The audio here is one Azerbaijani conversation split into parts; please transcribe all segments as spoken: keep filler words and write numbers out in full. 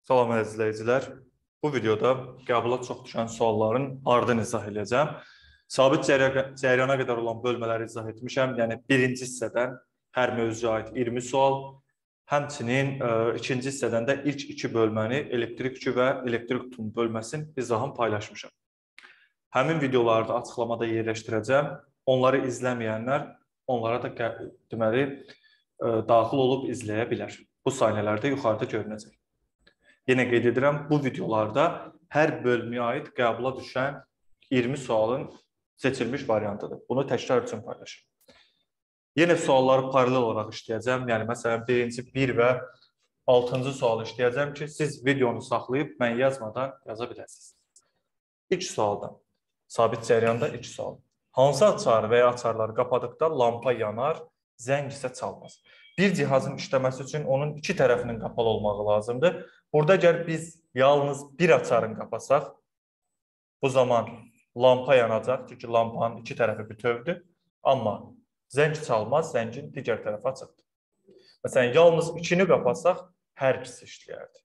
Salam əziz izləyicilər. Bu videoda qəbula çox düşən sualların ardını izah edəcəm. Sabit cərəyana qədər olan bölmələri izah etmişəm. Yəni birinci hissədən hər mövzuya aid iyirmi sual, həmçinin ə, ikinci hissədən də ilk iki bölməni elektrik yükü və elektrik tutumu bölməsinin izahını paylaşmışam. Həmin videoları da açıqlamada yerləşdirəcəm. Onları izləməyənlər onlara da deməli ə, daxil olub izləyə bilər. Bu sahələrdə yuxarıda görünəcək. Yenə qeyd edirəm, bu videolarda hər bölməyə aid qəbula düşən iyirmi sualın seçilmiş variantıdır. Bunu təkrar üçün paylaşıram. Yenə sualları paralel olaraq işləyəcəm. Yəni, məsələn, birinci bir və altıncı sualı işləyəcəm ki, siz videonu saxlayıb mən yazmadan yaza biləsiniz. İlk sualdan, sabit cərəyanda ilk sual. Hansı açar və ya açarları qapadıqda lampa yanar, zəng isə çalmaz? Bir cihazın işləməsi üçün onun iki tərəfinin qapalı olmağı lazımdır. Burada əgər biz yalnız bir açarın qapasaq, bu zaman lampa yanacaq, çünki lampanın iki tərəfi bütövdür. Amma zəng çalmaz, zəngin digər tərəfi açıqdır. Məsələn, yalnız ikini qapasaq, hər ikisi işləyərdi.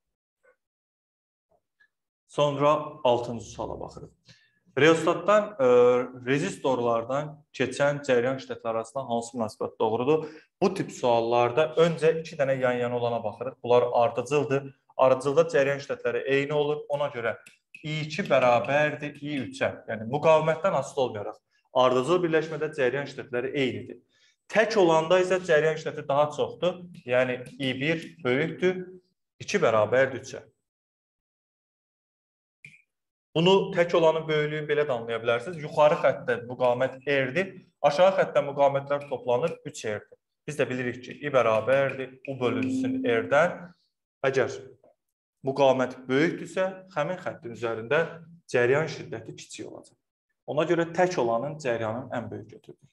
Sonra altıncı suala baxırıq. Reostatdan, e, rezistorlardan keçən cəryan şiddətləri arasında hansı münasibət doğrudur? Bu tip suallarda öncə iki dənə yan-yana olana baxırıq. Bunlar ardıcıldır. Ardıcılda cəryan şiddətləri eyni olur. Ona görə I iki bərabərdir I üçə. Yəni, müqavimətdən asılı olmayaraq. Ardıcıl birləşmədə cəryan şiddətləri eynidir. Tək olanda isə cəryan şiddəti daha çoxdur. Yəni, I bir böyükdür. iki bərabərdir üçə. Bunu tək olanın böyüklüyünü belə də anlaya bilərsiniz. Yuxarı xəttdə müqavimət R-dir. Aşağı xəttdə müqavimətlər toplanır üç R-dir. Biz də bilirik ki, I bərabərdir U bölünsün R-dən. Əgər müqavimət böyükdürsə, həmin xəttin üzərində cəryan şiddəti kiçik olacaq. Ona görə tək olanın cəryanın ən böyük götürülür.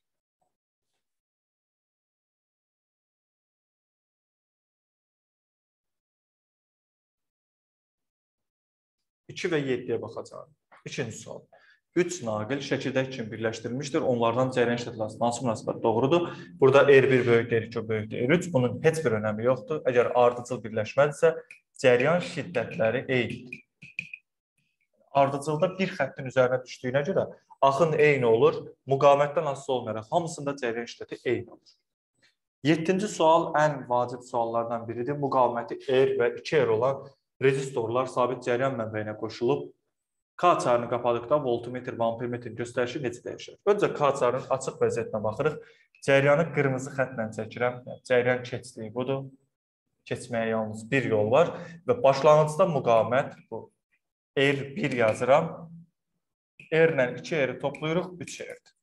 iki və yeddiyə baxacağım. İkinci sual. üç naqil şəkildəki kimi birləşdirilmişdir. Onlardan cəryan şiddətləri hansı münasibət doğrudur? Burada R bir böyükdür, R iki böyükdür, R üç. Bunun heç bir önəmi yoxdur. Əgər ardıcıl birləşmədirsə, cəryan şiddətləri eynidir. Ardıcılda bir xəttin üzərinə düşdüyünə görə axın eyni olur. Müqavimətdən asılı olmayaraq hamısında cəryan şiddəti eyni olur. Yeddinci sual ən vacib suallardan biridir. Müqaviməti R və iki R olan rezistorlar sabit cəryan mənbəyinə qoşulub K açarını qapadıqda voltmetr və ampermetrin göstərişi necə dəyişir? Öncə K açarının açıq vəziyyətinə baxırıq. Cəryanı qırmızı xəttlə çəkirəm. Cəryan keçdiyi budur. Keçməyə yalnız bir yol var və başlanğıcda müqavimət bu. R bir yazıram. R ilə iki R-i toplayırıq, üç R-dir.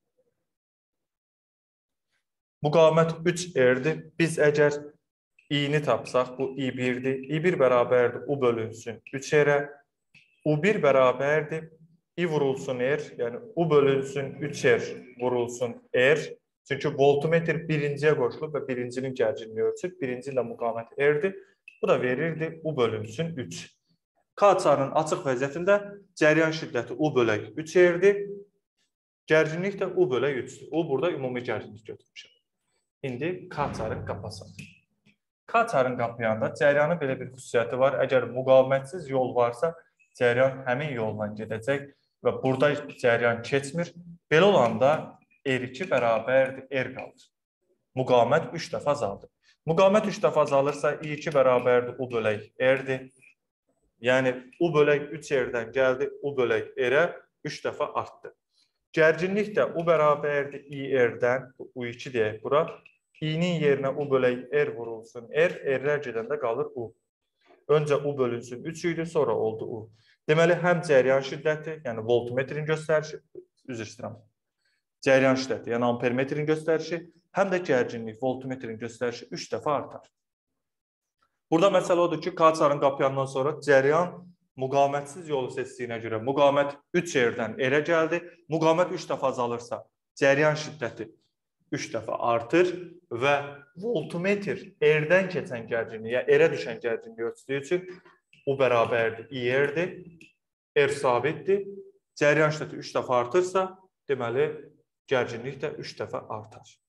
Müqavimət üç R-dir. Biz əgər I-ni tapsaq, bu I birdir. I bir bərabərdir, U bölünsün üç R-ə. U bir bərabərdir, I vurulsun R, yəni U bölünsün üç R vurulsun R. Çünki voltmetr birinciyə qoşulub və birincinin gərginliyi ölçür. Birinci ilə müqavimət R-dir. Bu da verirdi, U bölünsün üç. K açarının açıq vəziyyətində cəryan şiddəti U bölək üç R-dir. Gərginlik də U bölək üçdür. U burada ümumi gərginlik götürmüşəm. İndi K açarın qapasaq. K açarın qapayanda cəryanın belə bir xüsusiyyəti var. Əgər müqavimətsiz yol varsa, cəryan həmin yolla gedəcək və burada cəryan keçmir. Belə olanda R iki bərabərdir, R qalır. Müqavimət üç dəfə azaldır. Müqavimət üç dəfə azalırsa, I iki bərabərdir, U bölək R-dir. Yəni, U bölək üç R-dən gəldi, U bölək R-ə üç dəfə artdı. Gərginlik də U bərabərdir, I R-dən, U iki deyək bura. I-nin yerinə U bölək R vurulsun R, R-lər gedəndə qalır U. Öncə U bölünsün üç idi, sonra oldu U. Deməli, həm cəryan şiddəti, yəni voltmetrin göstərişi, üzr istəyirəm, cəryan şiddəti, yəni ampermetrin göstərişi, həm də gərginlik, voltmetrin göstərişi üç dəfə artar. Burada məsələ odur ki, K açarını qapayandan sonra cəryan müqavimətsiz yolu seçdiyinə görə müqavimət üç R-dən R-ə gəldi. Müqavimət üç dəfə azalırsa, cəryan şiddəti üç dəfə artır və voltmetr R-dən keçən gərginliyə, R-ə düşən gərginliyi ölçdüyü üçün U bərabərdir, I R-dir, R sabitdir. Cəryan şiddəti üç dəfə artırsa, deməli, gərginlik də üç dəfə artar.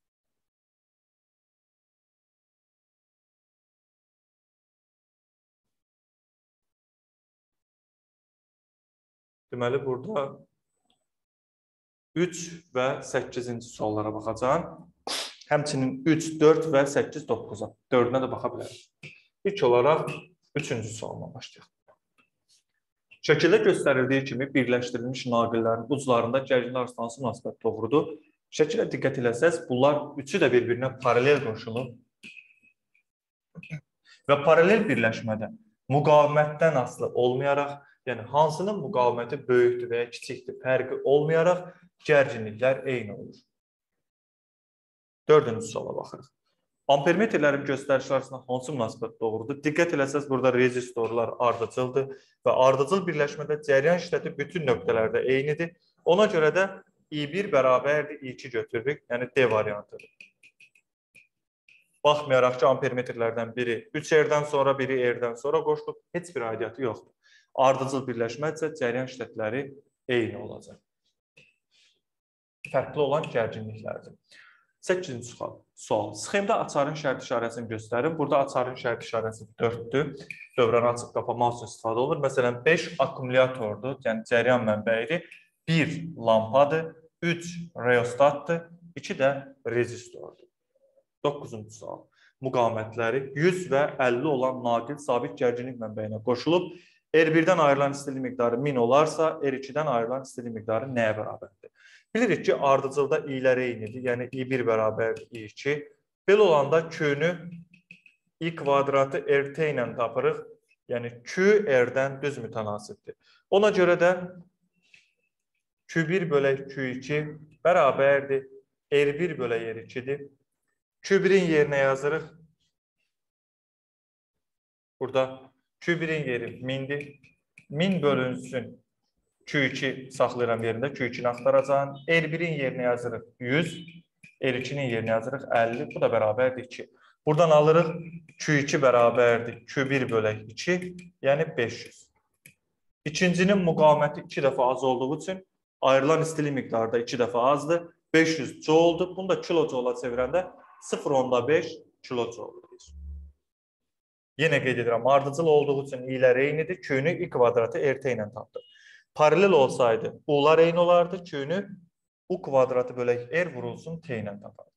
Deməli, burada üç və səkkizinci suallara baxacağım. Həmçinin üç, dörd və səkkiz, doqquza. dördünə də baxa bilərik. İlk olaraq üçüncü sualına başlayaq. Şəkildə göstərildiyi kimi birləşdirilmiş naqillərin uclarında gərginlik arası hansı münasibət doğrudur? Şəkilə diqqət eləsəz, bunlar üçü də bir-birinə paralel qoşulub və paralel birləşmədə müqavimətdən asılı olmayaraq, yəni hansının müqaviməti böyükdür və ya kiçikdir, fərqi olmayaraq gərginliklər eyni olur. Dördüncü suala baxırıq. Ampermetrlərin göstərişləri arasında hansı münasibət doğrudur? Diqqət eləsəz, burada rezistorlar ardıcıldır və ardıcıl birləşmədə cəryan şiddəti bütün nöqtələrdə eynidir. Ona görə də I bir bərabərdir, I iki götürürük, yəni D variantıdır. Baxmayaraq ki, ampermetrlərdən biri üç R-dən sonra, biri R-dən sonra qoşulub, heç bir aidiyyatı yoxdur. Ardıcıl birləşmə isə cəryan şiddətləri eyni olacaq. Fərqli olan gərginliklərdir. səkkizinci sual. Sxemdə açarın şərt işarəsini göstərin. Burada açarın şərt işarəsi dörddür. Dövrəni açıb qapamaq üçün istifadə olunur. Məsələn, beş akkumulyatordur, yəni cəryan mənbəyidir. bir lampadır, üç reostatdır, iki də rezistordur. doqquzuncu sual. Müqavimətləri yüz və əlli olan naqil sabit gərginlik mənbəyinə qoşulub, R birdən ayrılan istilik miqdarı min olarsa, R ikidən ayrılan istilik miqdarı nəyə bərabərdir? Bilirik ki, ardıcılda i'lər eynidir, yəni I bir bərabər I iki. Belə olanda Q-nü I kvadratı R T ilə tapırıq, yəni Q R-dən düz mütənasibdir. Ona görə də Q bir bölək Q iki bərabərdir, R bir bölək R ikidir. Q birin yerinə yazırıq. Burada Q birin yeri mindir. min bölünsün. Q iki saxlayıram yerində, Q ikini axtaracağım. R birin yerinə yazırıq yüz, R ikinin yerinə yazırıq əlli, bu da bərabərdir iki. Buradan alırıq Q iki bərabərdir Q bir bölək iki, yəni beş yüz. İkincinin müqaviməti iki dəfə az olduğu üçün ayrılan istilik miqdarı da iki dəfə azdır. beş yüz jouldur. Bunu da kilojoula çevirəndə sıfır nöqtə beş kilojouldur. Yenə qeyd edirəm, ardıcıl olduğu üçün i'lər eynidir. Q-nü I kvadratı R T ilə tapdıq. Paralel olsaydı, u'lar eyni olardı. Q-nü U kvadratı bölək R vurulsun T ilə tapardı.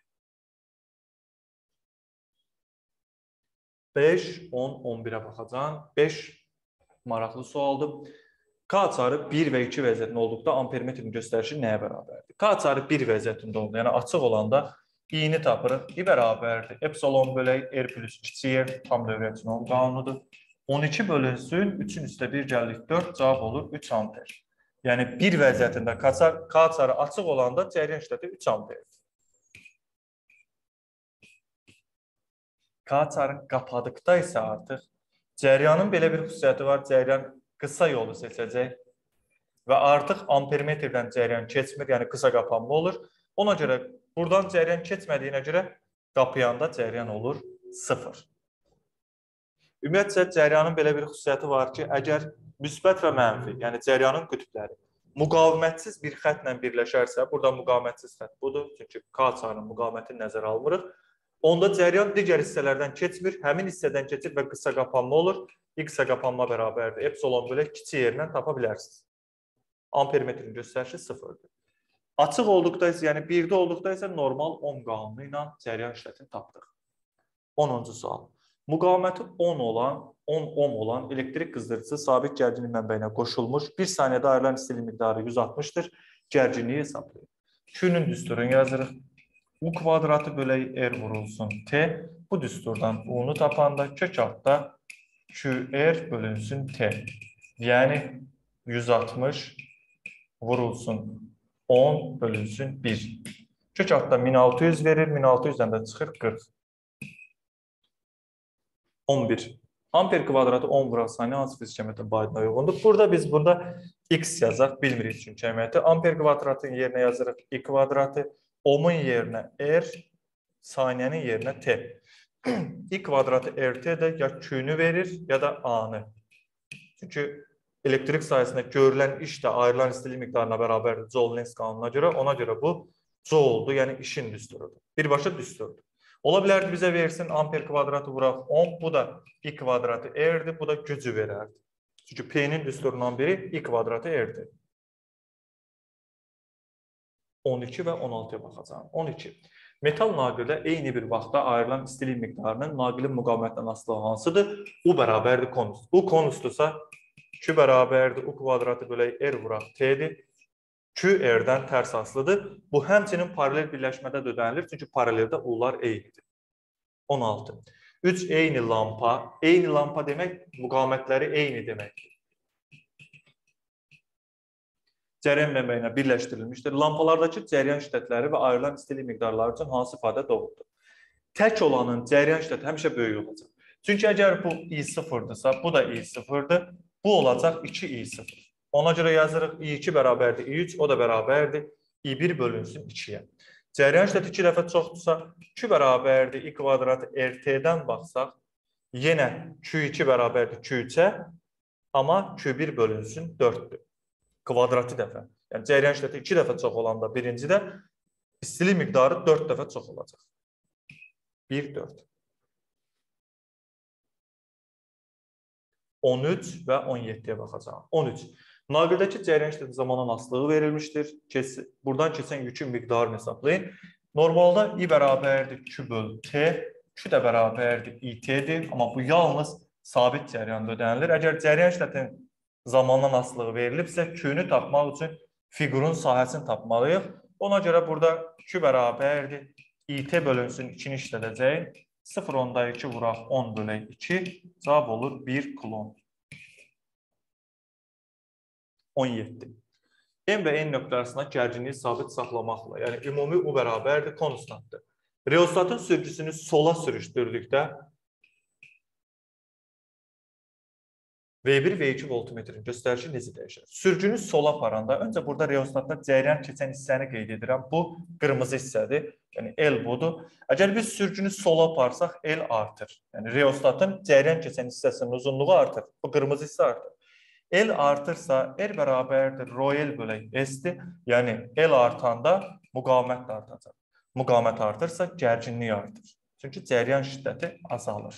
beş, on, on birə baxacağım. beş maraqlı sualdır. K açarı bir və iki vəziyyətində olduqda ampermetrin göstərişi nəyə bərabərdir? K açarı bir vəziyyətində oldu, yəni açıq olanda i'ni tapırıq. I bərabərdir. Epsilon bölək R plus kiçik R tam dövrəçinin qanunudur. on iki bölünsün, üçün üstə bir gəldik dörd, cavab olur üç amper. Yəni bir vəziyyətində K açarı açıq olanda cəryan şiddəti üç amperdir. K açarını qapadıqda isə artıq cəryanın belə bir xüsusiyyəti var, cəryan qısa yolu seçəcək və artıq ampermetrdən cəryan keçmir, yəni qısa qapanma olur. Ona görə buradan cəryan keçmədiyinə görə qapıyanda cəryan olur sıfır. Ümumiyyətcə, cəryanın belə bir xüsusiyyəti var ki, əgər müsbət və mənfi, yəni cəryanın qütbləri müqavimətsiz bir xətlə birləşərsə, burada müqavimətsiz xət budur, çünki K açarının müqavimətini nəzərə almırıq. Onda cəryan digər hissələrdən keçmir, həmin hissədən keçir və qısa qapanma olur. I qısa qapanma bərabərdir. Epsilon bölək kiçik yerindən tapa bilərsiniz. Ampermetrin göstərişi sıfırdır. Açıq olduqda isə, yəni birdə olduqda isə normal ohm qanunu ilə cəryan şiddətini tapdıq. onuncu sual. Müqaviməti on olan, on ohm olan elektrik qızdırıcısı sabit gərginlik mənbəyinə qoşulmuş, bir saniyədə ayrılan istilik miqdarı yüz altmışdır. Gərginliyi hesablayır. Q-nün düsturunu yazırıq. U kvadratı bölək R vurulsun T. Bu düsturdan U-nu tapanda kök altda Q R bölünsün T. Yəni yüz altmış vurulsun on bölünsün bir. Kök altda min altı yüz verir, min altı yüzdən də çıxır qırx. on bir. Amper kvadratı on vuran saniyə hansı fizik əməliyyatın baidinə uyğundur? Burada biz burada X yazaq, bilmirik çünki əməliyyatı. Amper kvadratın yerinə yazırıq I kvadratı, ohmun yerinə R, saniyənin yerinə T. I kvadratı R T də ya Q-nü verir, ya da A-nı. Çünki elektrik sayəsində görülən iş də ayrılan istilik miqdarına bərabərdir Joule-Lenz qanununa görə. Ona görə bu Joule-dur, yəni işin düsturudur. Birbaşa düsturdur. Ola bilərdi bizə versin amper kvadratı vuraq on, bu da I kvadratı R'dir, bu da gücü verərdi. Çünki P-nin düsturundan biri i kvadratı R-dir. on iki və on altıya baxacağım. on iki. Metal naqildə eyni bir vaxtda ayrılan istilik miqdarının naqilin müqavimətdən asılı hansıdır? U bərabərdir konus. U konusdursa Q bərabərdir. U kvadratı bölək R vuraq T'dir. Q R-dən tərs asılıdır. Bu həmçinin paralel birləşmədə də ödənilir. Çünki paraleldə U'lar eynidir. on altı. üç eyni lampa. Eyni lampa demək müqavimətləri eyni deməkdir. Cəryan mənbəyinə birləşdirilmişdir. Lampalardakı cəryan şiddətləri və ayrılan istilik miqdarları üçün hansı ifadə doğrudur? Tək olanın cəryan şiddəti həmişə böyük olacaq. Çünki əgər bu I sıfırdırsa, bu da I sıfırdır. Bu olacaq iki I sıfır. Ona görə yazırıq I iki bərabərdir I üç, o da bərabərdir I bir bölünsün ikiyə. Cəryan şiddəti iki dəfə çoxdursa, Q bərabərdir I kvadratı R T-dən baxsaq, yenə Q iki bərabərdir Q üçə, amma Q bir bölünsün dörddür. Kvadratı dəfə. Yəni, cəryan şiddəti iki dəfə çox olanda birincidə istilik miqdarı dörd dəfə çox olacaq. bir, dörd. on üç və on yeddiyə baxacağım. on üç. Naqildəki cəryan şiddəti zamanın asılığı verilmişdir. Buradan keçən yükün miqdarını hesablayın. Normalda I bərabərdir Q böl T. Q də bərabərdir I T'dir. Amma bu yalnız sabit cəryanda ödənilir. Əgər cəryan şiddətinin zamandan asılığı verilibsə, Q-nü tapmaq üçün fiqurun sahəsini tapmalıyıq. Ona görə burada Q bərabərdir. I T bölünsün ikini işlədəcəyik. sıfır onda iki vuraq on bölək iki. Cavab olur bir kulon. on yeddi. M və N nöqtə arasında gərginliyi sabit saxlamaqla, yəni ümumi U bərabərdir, konstantdır. Reostatın sürücüsünü sola sürüşdürdükdə V bir, V iki voltmetrin göstərişi necə dəyişir? Sürücünü sola aparanda, öncə burada reostatda cəryan keçən hissəni qeyd edirəm. Bu, qırmızı hissədir. Yəni, L budur. Əgər biz sürücünü sola aparsaq, L artır. Yəni, reostatın cəryan keçən hissəsinin uzunluğu artır. Bu, qırmızı hissə artır. L artırsa, R bərabərdir, rho L bölək S-dir. Yəni, L artanda müqavimət də artacaq. Müqavimət artırsa, gərginlik artır. Çünki cəryan şiddəti azalır.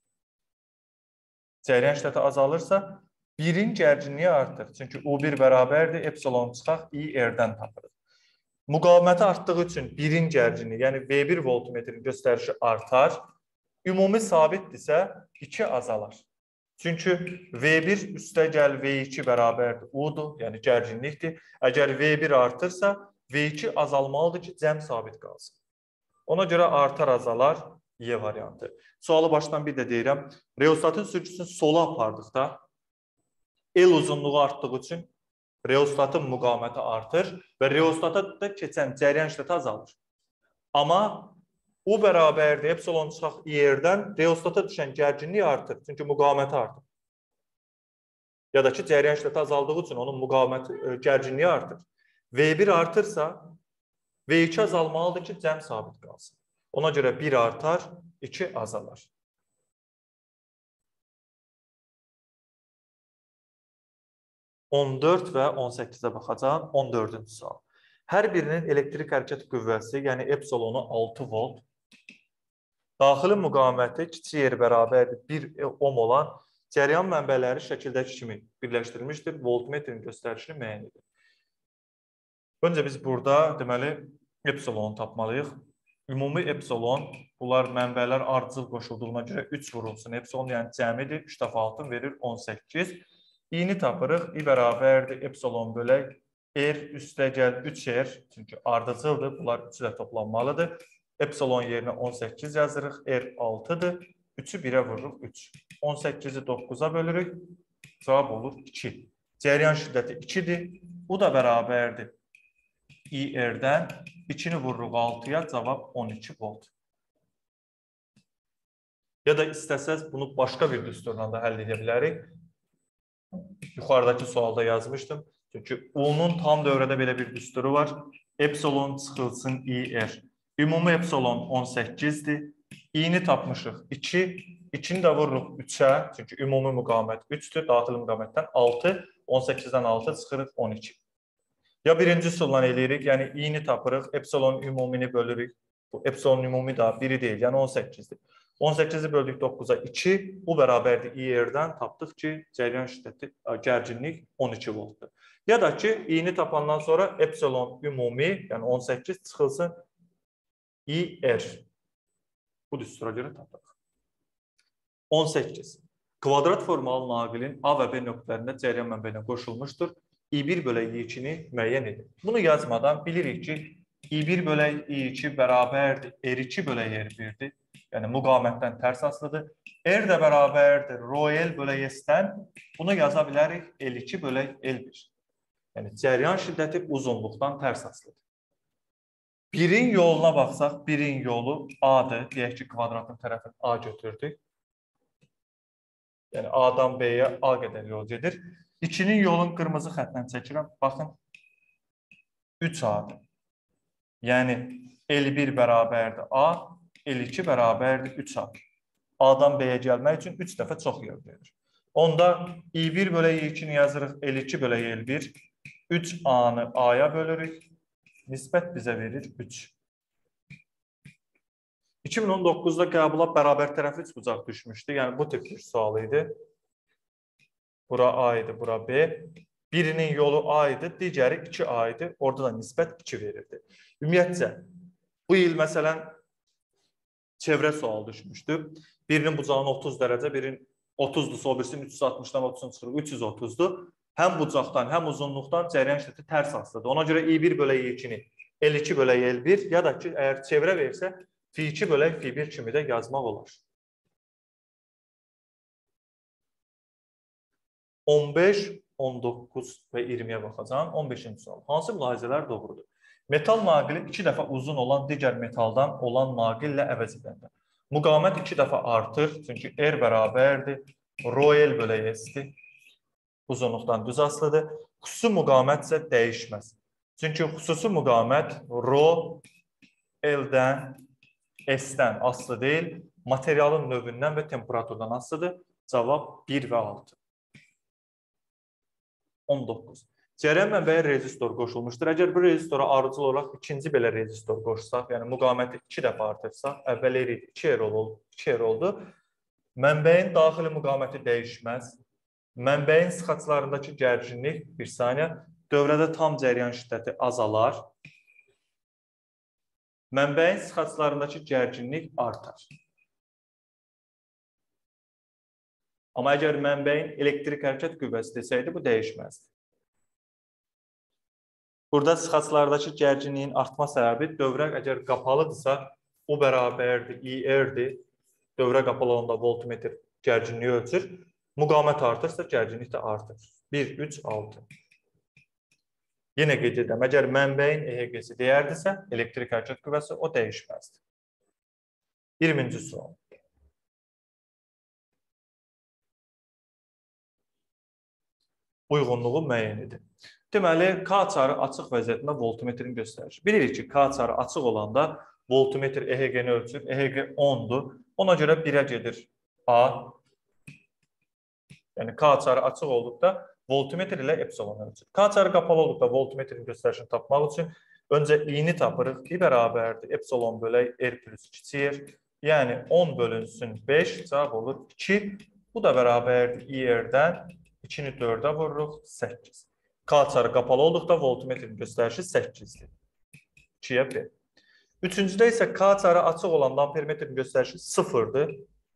Cəryan şiddəti azalırsa, birin gərginliyi artır. Çünki U bir bərabərdir, epsilon çıxaq, I R-dən tapırıq. Müqaviməti artdığı üçün birin gərginliyi, yəni V bir voltmetrin göstərişi artar. Ümumi sabitdirsə, iki azalar. Çünki V bir üstəgəl V iki bərabərdir, U-dur, yəni gərginlikdir. Əgər V bir artırsa, V iki azalmalıdır ki, cəm sabit qalsın. Ona görə artar azalar Y variantı. Sualı başdan bir də deyirəm. Reostatın sürücüsünü sola apardıqda L uzunluğu artdığı üçün reostatın müqaviməti artır və reostata da keçən cəryan şiddəti azalır. Amma U bərabərdir, epsilon çıxaq I R-dən reostata düşən gərginlik artır. Çünki müqaviməti artır. Ya da ki, cəryan şiddəti azaldığı üçün onun müqaviməti, gərginliyi artır. V bir artırsa, V iki azalmalıdır ki, cəm sabit qalsın. Ona görə bir artar, iki azalar. on dörd və on səkkizə baxacağım. on dördüncü sual. Hər birinin elektrik hərəkət qüvvəsi, yəni epsilonu altı volt, daxili müqaviməti kiçik yer bərabərdir bir ohm olan cəryan mənbələri şəkildəki kimi birləşdirilmişdir. Voltmetrin göstərişini müəyyən edir. Öncə biz burada deməli epsilonu tapmalıyıq. Ümumi epsilon, bunlar mənbələr ardıcıl qoşulduğuna görə üç vurulsun. Epsilon yəni cəmidir, üç dəfə altın verir on səkkiz. İ'ni tapırıq, I bərabərdir, epsilon bölək, R üstəgəl üç R, çünki ardıcıldır, bunlar üçü də toplanmalıdır. Epsilon yerinə on səkkiz yazırıq, R altıdır, üçü birə vururuq, üç. on səkkizi doqquza bölürük, cavab olur iki. Cəryan şiddəti ikidir, bu da bərabərdir. I R-dən ikini vururuq altıya, cavab on iki volt. Ya da istəsəz bunu başqa bir düsturla da həll edə bilərik. Yuxarıdakı sualda yazmışdım. Çünki U-nun tam dövrədə belə bir düsturu var. Epsilon çıxılsın I R. Ümumi epsilon on səkkizdir. I-ni tapmışıq iki. ikini də vururuq üçə. Çünki ümumi müqavimət üçdür. Daxili müqavimətdən altı. on səkkizdən altı çıxırıq on iki. Ya birinci üsulla eləyirik. Yəni I-ni tapırıq. Epsilon ümumini bölürük. Bu epsilon ümumi da biri deyil. Yəni on səkkizdir. on səkkizi böldük doqquza iki, bu bərabərdir i r-dən tapdıq ki, cəryan şiddəti, gərginlik on iki voltdur. Ya da ki, i-ni tapandan sonra epsilon ümumi, yəni on səkkiz çıxılsın i r. Bu düstura görə tapdıq. on səkkiz. Kvadrat formalı naqilin A və B nöqtələrində cəryan mənbəyinə qoşulmuşdur. i bir bölək i iki-ni müəyyən edin. Bunu yazmadan bilirik ki, i bir bölək i iki bərabərdir, r iki bölək r birdir. Yəni, müqamətdən tərs asılıdır. R də bərabərdir, rho l bölək s-dən. Bunu yaza bilərik, l iki bölək l bir. Yəni, cəryan şiddəti uzunluqdan tərs asılıdır. Birin yoluna baxsaq, birin yolu A-dır. Deyək ki, kvadratın tərəfini A götürdük. Yəni, A-dan B-yə A qədər yol gedir. ikinin yolun qırmızı xətdən çəkirəm. Baxın, üç A-dır. Yəni, l bir bərabərdir A, l iki bərabərdir üç A. A-dan B-yə gəlmək üçün üç dəfə çox yer verir. Onda i bir bölək i iki-ni yazırıq, l iki bölək l bir. üç A-nı A-ya bölürük. Nisbət bizə verir üç. iki min on doqquzda qəbula bərabər tərəfli üçbucaq düşmüşdü. Yəni, bu tip bir sual idi. Bura A idi, bura B. Birinin yolu A idi, digəri iki A idi. Orada da nisbət iki verirdi. Ümumiyyətcə, bu il məsələn çevrə sual düşmüşdü. Birinin bucağına otuz dərəcə, birinin otuzdur, o birisinin üç yüz altmışdan otuzun çıxırıq, üç yüz otuzdur. Həm bucaqdan, həm uzunluqdan cəryan şiddəti tərs asılıdır. Ona görə i bir bölək i iki-ni l iki bölək l bir ya da ki, əgər çevrə versə, fi iki bölək fi bir kimi də yazmaq olar. on beş, on doqquz və iyirmiyə baxacağım. on beşinci sual. Hansı mülahizələr doğrudur? Metal naqili iki dəfə uzun olan digər metaldan olan naqillə əvəz edəndə. Müqamət iki dəfə artır, çünki R bərabərdir, rho l bölək s-dir. Uzunluqdan düz asılıdır. Xüsusi müqamət isə dəyişməz. Çünki xüsusi müqamət rho l-dən, s-dən asılı deyil, materialın növündən və temperaturdan asılıdır. Cavab bir və altı. on doqquz. Cəryan mənbəyə rezistor qoşulmuşdur. Əgər bu rezistora arıcıl olaraq ikinci belə rezistor qoşsaq, yəni müqaməti iki dəfə artırsaq, əvvəl R idi, iki R oldu. Mənbəyin daxili müqaməti dəyişməz. Mənbəyin sıxaclarındakı gərginlik, bir saniyə, dövrədə tam cəryan şiddəti azalar. Mənbəyin sıxaclarındakı gərginlik artar. Amma əgər mənbəyin elektrik hərəkət qüvvəsi desəydi, bu dəyişməzdir. Burada sıxaclardakı gərginliyin artma səbəbi dövrə əgər qapalıdırsa, o bərabərdir, i r-dir. Dövrə qapalı olanda voltmetr gərginliyi ölçür. Müqamət artırsa, gərginlik də artır. bir, üç, altı. Yenə qeyd edirəm, əgər mənbəyin E H G-si deyərdirsə, elektrik hərəkət qüvvəsi o dəyişməzdir. iyirminci sual. Uyğunluğu müəyyən edin. Deməli, K açarı açıq vəziyyətində voltmetrin göstərir. Bilirik ki, K açarı açıq olanda voltmetr E H G-ni ölçür. E H G ondur. Ona görə birə gedir A. Yəni, K açarı açıq olduqda voltmetr ilə epsilon ölçür. K açarı qapalı olduqda voltmetrin göstərişini tapmaq üçün öncə i-ni tapırıq. i bərabərdir, epsilon bölək R plus kiçik R. Yəni, on bölünsün beş, cavab olur iki. Bu da bərabərdir i r-dən. ikini dördə vururuq, səkkiz. K açarı qapalı olduqda voltmetrin göstərişi səkkizdir. ikiyə bir. Üçüncüdə isə K açarı açıq olanda ampermetrin göstərişi sıfırdır.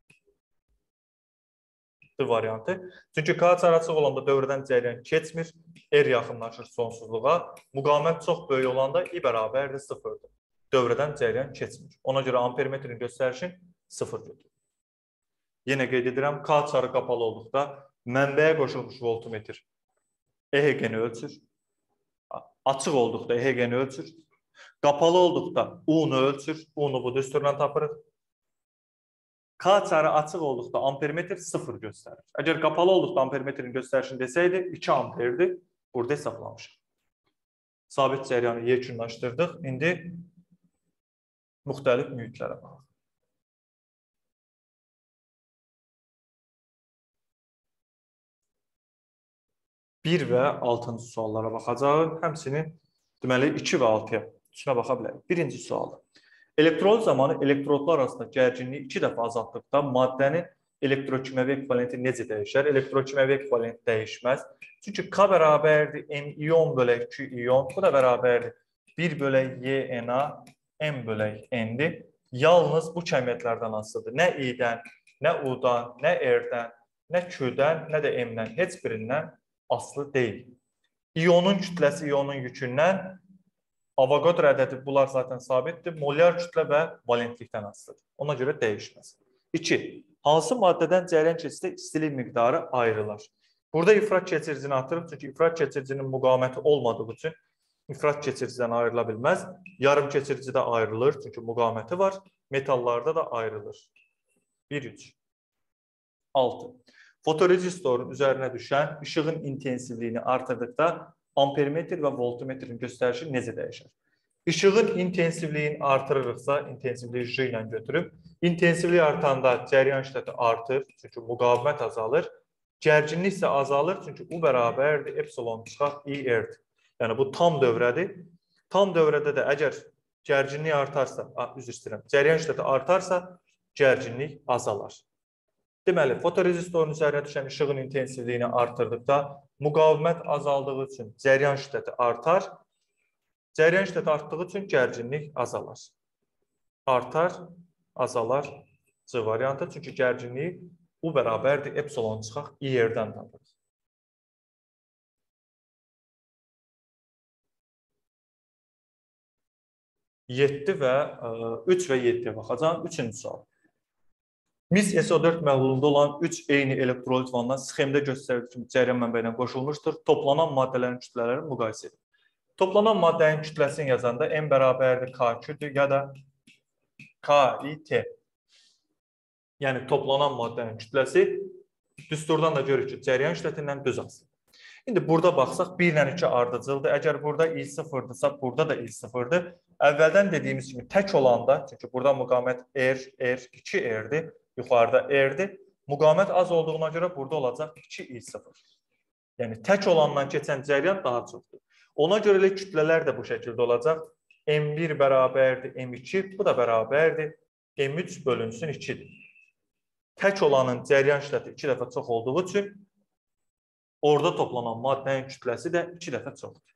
D variantı. Çünki K açarı açıq olanda dövrədən cəryan keçmir, R yaxınlaşır sonsuzluğa. Müqamət çox böyük olanda i bərabərdir sıfırdır. Dövrədən cəryan keçmir. Ona görə ampermetrin göstərişi sıfır götürür. Yenə qeyd edirəm, K açarı qapalı olduqda mənbəyə qoşulmuş voltmetr E H G-ni ölçür. Açıq olduqda E H G-ni ölçür. Qapalı olduqda U-nu ölçür. U-nu bu düsturla tapırıq. K açarı açıq olduqda ampermetr sıfır göstərir. Əgər qapalı olduqda ampermetrin göstərişini desəydi, iki amperdir. Burada hesablamışıq. Sabit cəryanı yekunlaşdırdıq. İndi müxtəlif mühitlərə baxaq. bir və altıncı suallara baxacağıq. Həmsinin deməli iki və altıya üçünə baxa bilərik. Birinci sual. Elektroliz zamanı elektrodlar arasında gərginliyi iki dəfə azaltdıqda maddənin elektrokimyəvi ekvivalenti necə dəyişər? Elektrokimyəvi ekvivalent dəyişməz. Çünki K bərabərdir M ion bölək iki ion. Bu da bərabərdir bir bölək Y Na M bölək N'dir. Yalnız bu kəmiyyətlərdən asılıdır. Nə İ'dən, nə U'dan, nə R'dən, nə Q'dən, nə də M'dən heç birindən asılı deyil. İyonun kütləsi iyonun yükündən, Avogadro ədədi bunlar zaten sabitdir. Molyar kütlə və valentlikdən asılıdır. Ona görə dəyişməz. iki. Hansı maddədən cərəyan keçiddə istilik miqdarı ayrılır? Burada ifrat keçiricini atırıq. Çünki ifrat keçiricinin müqaməti olmadığı üçün ifrat keçiricidən ayrıla bilməz. Yarım keçiricidə ayrılır. Çünki müqaməti var. Metallarda da ayrılır. bir üç. altı. Fotorezistorun üzərinə düşən işığın intensivliyini artırdıqda ampermetr və voltmetrin göstərişi necə dəyişər? İşığın intensivliyini artırırıqsa, intensivliyi J ilə götürüb, intensivliyi artanda cəryan şiddəti artır, çünki müqavimət azalır. Gərginlik isə azalır, çünki U bərabərdir, epsilon çıxaq I R'dir. Yəni bu tam dövrədir. Tam dövrədə də əgər gərginlik artarsa, üzr istəyirəm, cəryan şiddəti artarsa, gərginlik azalar. Deməli, fotorezistorun üzərinə düşən işığın intensivliyini artırdıqda müqavimət azaldığı üçün cəryan şiddəti artar. Cəryan şiddəti artdığı üçün gərginlik azalar. Artar, azalar C variantı. Çünki gərginliyi U bərabərdir, epsilon çıxaq I R'dən tapırıq. yeddi və üç və yeddiyə baxacağım. Üçüncü sual. Mis S O dörd məhlulunda olan üç eyni elektrolit vandan sxemdə göstərildiyi kimi cəryan mənbəyinə qoşulmuşdur. Toplanan maddələrin kütlələri müqayisə edilir. Toplanan maddənin kütləsini yazanda M bərabərdir K Q'dur ya da K I T. Yəni toplanan maddənin kütləsi düsturdan da görürük ki, cəryan şiddətindən düz asılır. İndi burada baxsaq bir ilə iki ardıcıldır. Əgər burada I sıfırdırsa, burada da I sıfırdır. Əvvəldən dediyimiz kimi tək olanda, çünki burada müqavimət R, R, iki R'dir. Yuxarıda R'dir. Müqavimət az olduğuna görə burada olacaq iki I sıfır. Yəni tək olandan keçən cəryan daha çoxdur. Ona görə də kütlələr də bu şəkildə olacaq. M bir bərabərdir M iki, bu da bərabərdir M üç bölünsün ikidir. Tək olanın cəryan şiddəti iki dəfə çox olduğu üçün orada toplanan maddənin kütləsi də iki dəfə çoxdur.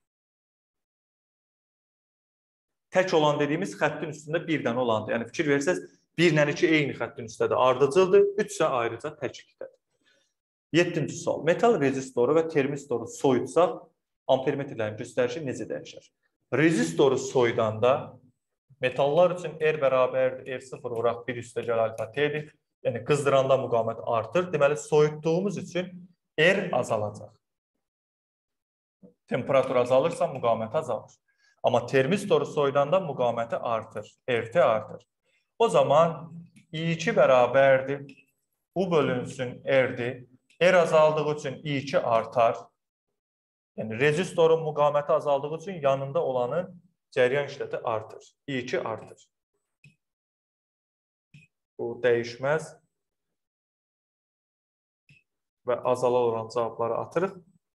Tək olan dediyimiz xəttin üstündə birdən olandır. Yəni fikir versəz, bir ilə iki eyni xəttin üstədir, ardıcıldır, üç isə ayrıca təklikdədir. yeddinci sual. Metal rezistoru və termistoru soyutsaq, ampermetrlərin göstərişi necə dəyişər? Rezistoru soyudanda metallar üçün R bərabərdir, R sıfır vuraq bir üstəgəl alfa T'dir. Yəni qızdıranda müqavimət artır. Deməli, soyutduğumuz üçün R azalacaq. Temperatur azalırsa müqavimət azalır. Amma termistoru soyudanda müqaviməti artır, R T artır. O zaman I iki bərabərdir, U bölünsün R'dir. R azaldığı üçün I iki artar. Yəni rezistorun müqaviməti azaldığı üçün yanında olanın cəryan şiddəti artır. I iki artır. Bu dəyişməz və azalar olan cavabları atırıq.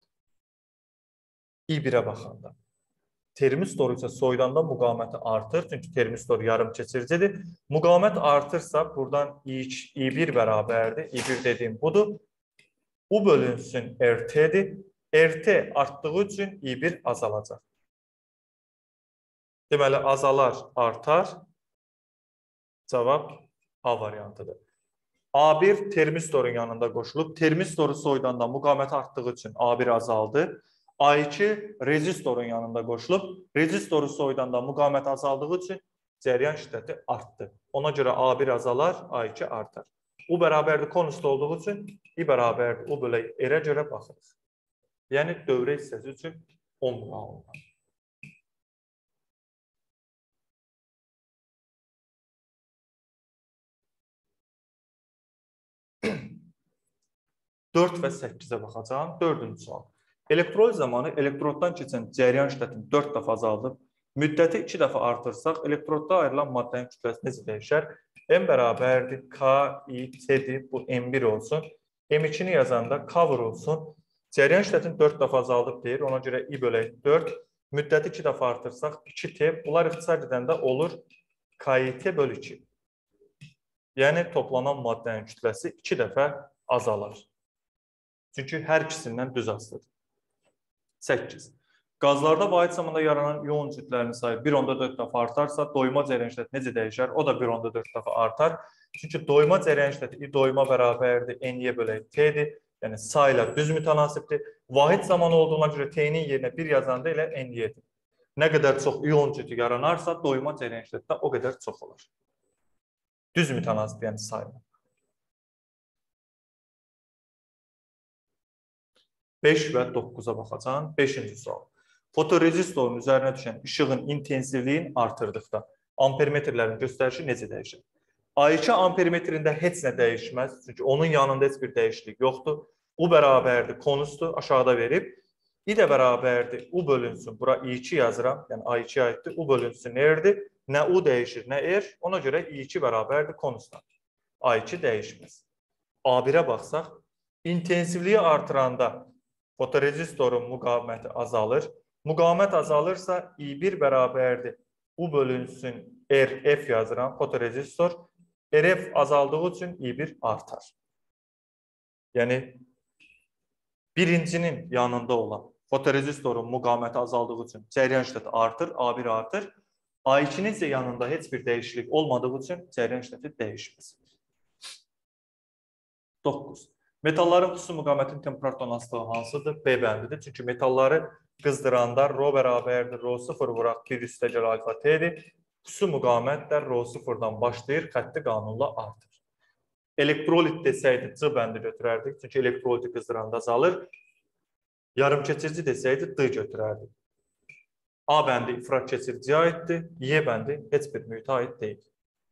I birə baxanda. Termistor isə soyudanda müqaviməti artır. Çünki termistor yarım keçiricidir. Müqavimət artırsa buradan I bir bərabərdir. I bir dediyim budur. U bölünsün R T'dir. R T artdığı üçün I bir azalacaq. Deməli, azalar artar. Cavab A variantıdır. A bir termistorun yanında qoşulub. Termistoru soyudanda müqaviməti artdığı üçün A bir azaldı. A iki rezistorun yanında qoşulub. Rezistoru soyudanda müqavimət azaldığı üçün cəryan şiddəti artdı. Ona görə A bir azalar, A iki artar. U bərabərdir konusda olduğu üçün I bərabərdir U bölək R-ə görə baxırıq. Yəni dövrə hissəsi üçün on alınır. dörd və səkkizə baxacağım. Dördüncü sual. Elektroliz zamanı elektroddan keçən cəryan şiddətini dörd dəfə azaldıb, müddəti iki dəfə artırsaq, elektrodda ayrılan maddənin kütləsi necə dəyişər? M bərabərdir K I T'dir, bu M bir olsun. M ikini yazanda K vurulsun. Cəryan şiddətini dörd dəfə azaldıb deyir, ona görə I bölək dörd. Müddəti iki dəfə artırsaq iki T. Bunlar ixtisar edəndə olur K I T bölü iki. Yəni toplanan maddənin kütləsi iki dəfə azalar. Çünki hər ikisindən düz asılıdır. səkkiz. Qazlarda vahid zamanda yaranan ion cütlərinin sayı bir onda dörd dəfə artarsa, doyma cərəyan şiddəti necə dəyişər? O da bir onda dörd dəfə artar. Çünki doyma cərəyan şiddəti doyma bərabərdir, N-yə bölək T-dir. Yəni sayla düz mütənasibdir. Vahid zaman olduğuna görə T-nin yerinə bir yazanda elə N-yedir. Nə qədər çox ion cütü yaranarsa, doyma cərəyan şiddəti də o qədər çox olur. Düz mütənasib, yəni sayla. beş və doqquza baxacağım. beşinci sual. Fotorezistorun üzərinə düşən işığın intensivliyin artırdıqda ampermetrlərin göstərişi necə dəyişir? A iki ampermetrində heç nə dəyişməz. Çünki onun yanında heç bir dəyişiklik yoxdur. U bərabərdir, konusdur, aşağıda verib. I də bərabərdir, U bölünsün. Bura I iki yazıram, yəni A ikiyə aiddir. U bölünsün nerdir? Nə U dəyişir, nə R. Ona görə I iki bərabərdir, konusdan. A iki dəyişməz. A birə baxsaq, intensivliyi artıranda fotorezistorun müqaviməti azalır. Müqavimət azalırsa I bir bərabərdir. U bölünsün R F yazıram. Fotorezistor R F azaldığı üçün I bir artar. Yəni birincinin yanında olan fotorezistorun müqaviməti azaldığı üçün cərəyan şiddəti artır, A bir artır. A ikinin isə yanında heç bir dəyişiklik olmadığı üçün cərəyan şiddəti dəyişməz. doqquz. Metalların xüsusi müqavimətinin temperatur tonaslığı hansıdır? B bəndidir. Çünki metalları qızdıranda rho bərabərdir, rho sıfır vuraq bir üstə gəl alfa T'dir. Xüsusi müqavimət də rho sıfırdan başlayır, xətti qanunla artır. Elektrolit desəydi C bəndi götürərdik. Çünki elektroliti qızdıranda azalır. Yarım keçirici desəydi D götürərdik. A bəndi ifrat keçiriciyə aiddir, Y bəndi heç bir mühitə aid deyil.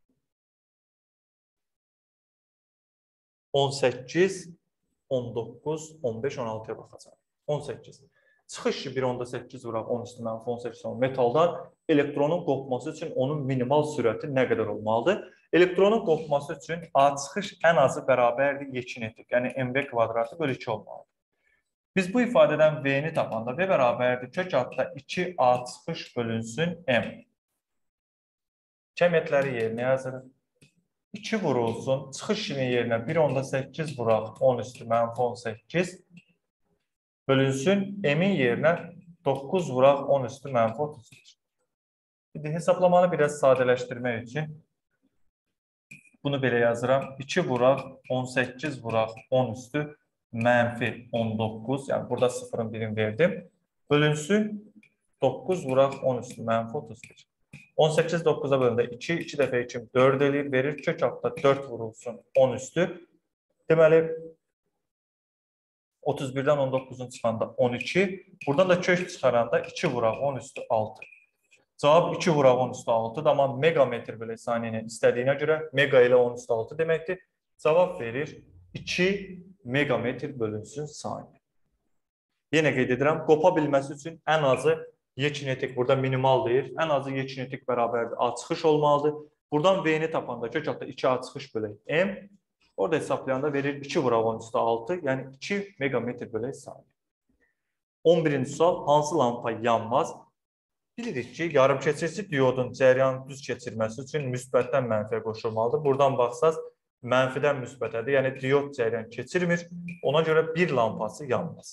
on səkkiz, on doqquz, on beş, on altıya baxacaq. on səkkiz. Çıxış ki bir onda səkkiz vuraq on üstü mənfi on səkkiz on metaldan elektronun qopması üçün onun minimal sürəti nə qədər olmalıdır? Elektronun qopması üçün A çıxış ən azı bərabərdir Y kinetik, yəni M V kvadratı bölü iki olmalıdır. Biz bu ifadədən V-ni tapanda V bərabərdir kök altda iki A çıxış bölünsün M. Kəmiyyətləri yerinə yazırıq. iki vurulsun, çıxış kimi yerinə bir onda səkkiz vuraq on üstü mənfi on səkkiz bölünsün, M-in yerinə doqquz vuraq on üstü mənfi otuz bir. Bir hesablamanı biraz sadələşdirmək üçün bunu belə yazıram. iki vuraq on səkkiz vuraq on üstü mənfi on doqquz, yəni burada sıfırın birini verdim. Bölünsün, doqquz vuraq on üstü mənfi otuz bir. on səkkiz doqquza bölündə iki, iki dəfə iki dörd eləyir, verir. Kök altda dörd vurulsun on üstü. Deməli, otuz birdən on doqquzun çıxanda on iki. Buradan da kök çıxaranda iki vuraq on üstü altı. Cavab iki vuraq on üstü altı. Amma megametr bölü saniyəni istədiyinə görə mega ilə on üstü altı deməkdir. Cavab verir iki megametr bölünsün saniyə. Yenə qeyd edirəm, qopa bilməsi üçün ən azı Y kinetik burada minimal deyir. Ən azı Y kinetik bərabərdir. A çıxış olmalıdır. Buradan V-ni tapanda kök altda iki A çıxış bölək M. Orada hesablayanda verir iki vuraq on üstü altı. Yəni iki megametr bölək saniyə. on birinci sual. Hansı lampa yanmaz? Bilirik ki, yarım keçirici diodun cəryanı düz keçirməsi üçün müsbətdən mənfiyə qoşulmalıdır. Buradan baxsaz, mənfidən müsbətədir. Yəni diod cəryan keçirmir. Ona görə bir lampası yanmaz.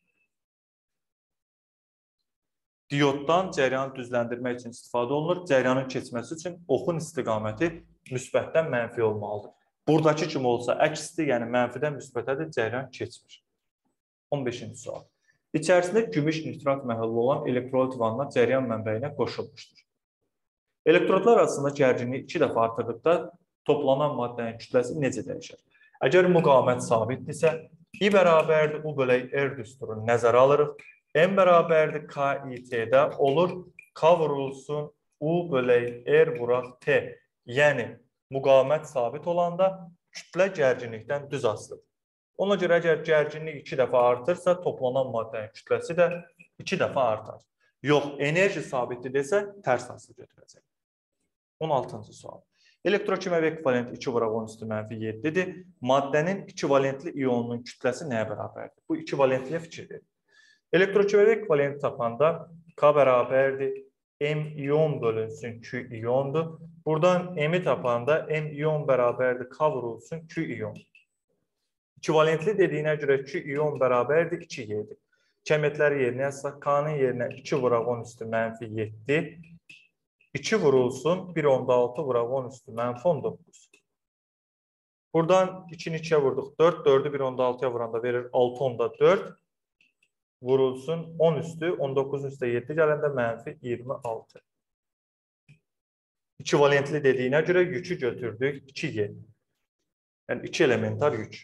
Dioddan cəryanı düzləndirmək üçün istifadə olunur. Cəryanın keçməsi üçün oxun istiqaməti müsbətdən mənfi olmalıdır. Buradakı kimi olsa əksdir, yəni mənfidən müsbətədir, cəryan keçmir. on beşinci sual. İçərisində gümüş nitrat məhəlli olan elektrolit vanna cəryan mənbəyinə qoşulmuşdur. Elektrodlar arasında gərginliyi iki dəfə artırdıqda toplanan maddənin kütləsi necə dəyişir? Əgər müqavimət sabitdirsə, I bərabərdir U bölək R düsturunu nəzərə alırıq. M bərabərdir K I T-də olur. K vurulsun U bölək R vuraq T. Yəni, müqavimət sabit olanda kütlə gərginlikdən düz asılıdır. Ona görə əgər gərginlik iki dəfə artırsa, toplanan maddənin kütləsi də iki dəfə artar. Yox, enerji sabitdir desə, tərs asılı götürəcək. on altıncı sual. Elektrokimyəvi ekvivalent iki vuraq on üstü mənfi yeddidir. Maddənin ikivalentli ionunun kütləsi nəyə bərabərdir? Bu ikivalentliyə fikir verir. Elektrokimyəvi ekvivalenti tapanda K bərabərdir M iyon bölünsün Q iyondur. Buradan M'i tapanda M iyon bərabərdir K vurulsun Q iyon. İkivalentli dediyinə görə Q iyon bərabərdir iki Y'dir. Kəmiyyətləri yerinə yazsaq, K'nın yerinə iki vuraq on üstü mənfi yeddi. iki vurulsun bir onda altı vuraq on üstü mənfi on doqquz. Buradan ikini ikiyə vurduq dörd. dördü bir onda altıya vuranda verir altı onda dörd. Vurulsun on üstü on doqquzun üstə yeddi gələndə mənfi iyirmi altı. İkivalentli dediyinə görə yükü götürdük iki Y. Yəni iki elementar yük.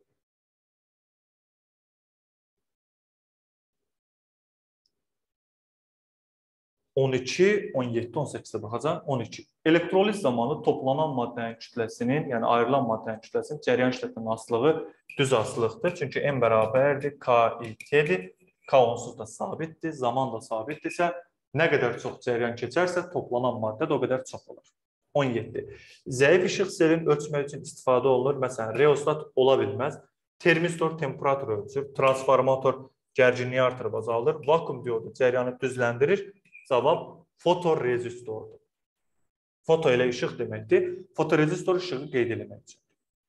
on iki, on yeddi, on səkkizə baxacaq. on iki. Elektroliz zamanı toplanan maddənin kütləsinin, yəni ayrılan maddənin kütləsinin cəryan şiddətinin asılığı düz asılıqdır. Çünki M bərabərdir K I T'dir. K onsuz da sabitdir, zaman da sabitdirsə, nə qədər çox cəryan keçərsə, toplanan maddə də o qədər çox olur. on yeddi. Zəif işıq selini ölçmək üçün istifadə olunur. Məsələn, reostat ola bilməz. Termistor temperatur ölçür, transformator gərginliyi artırıb azaldır, vakum diodu cəryanı düzləndirir. Cavab fotorezistordur. Foto ilə işıq deməkdir. Fotorezistor işığı qeyd eləmək üçün.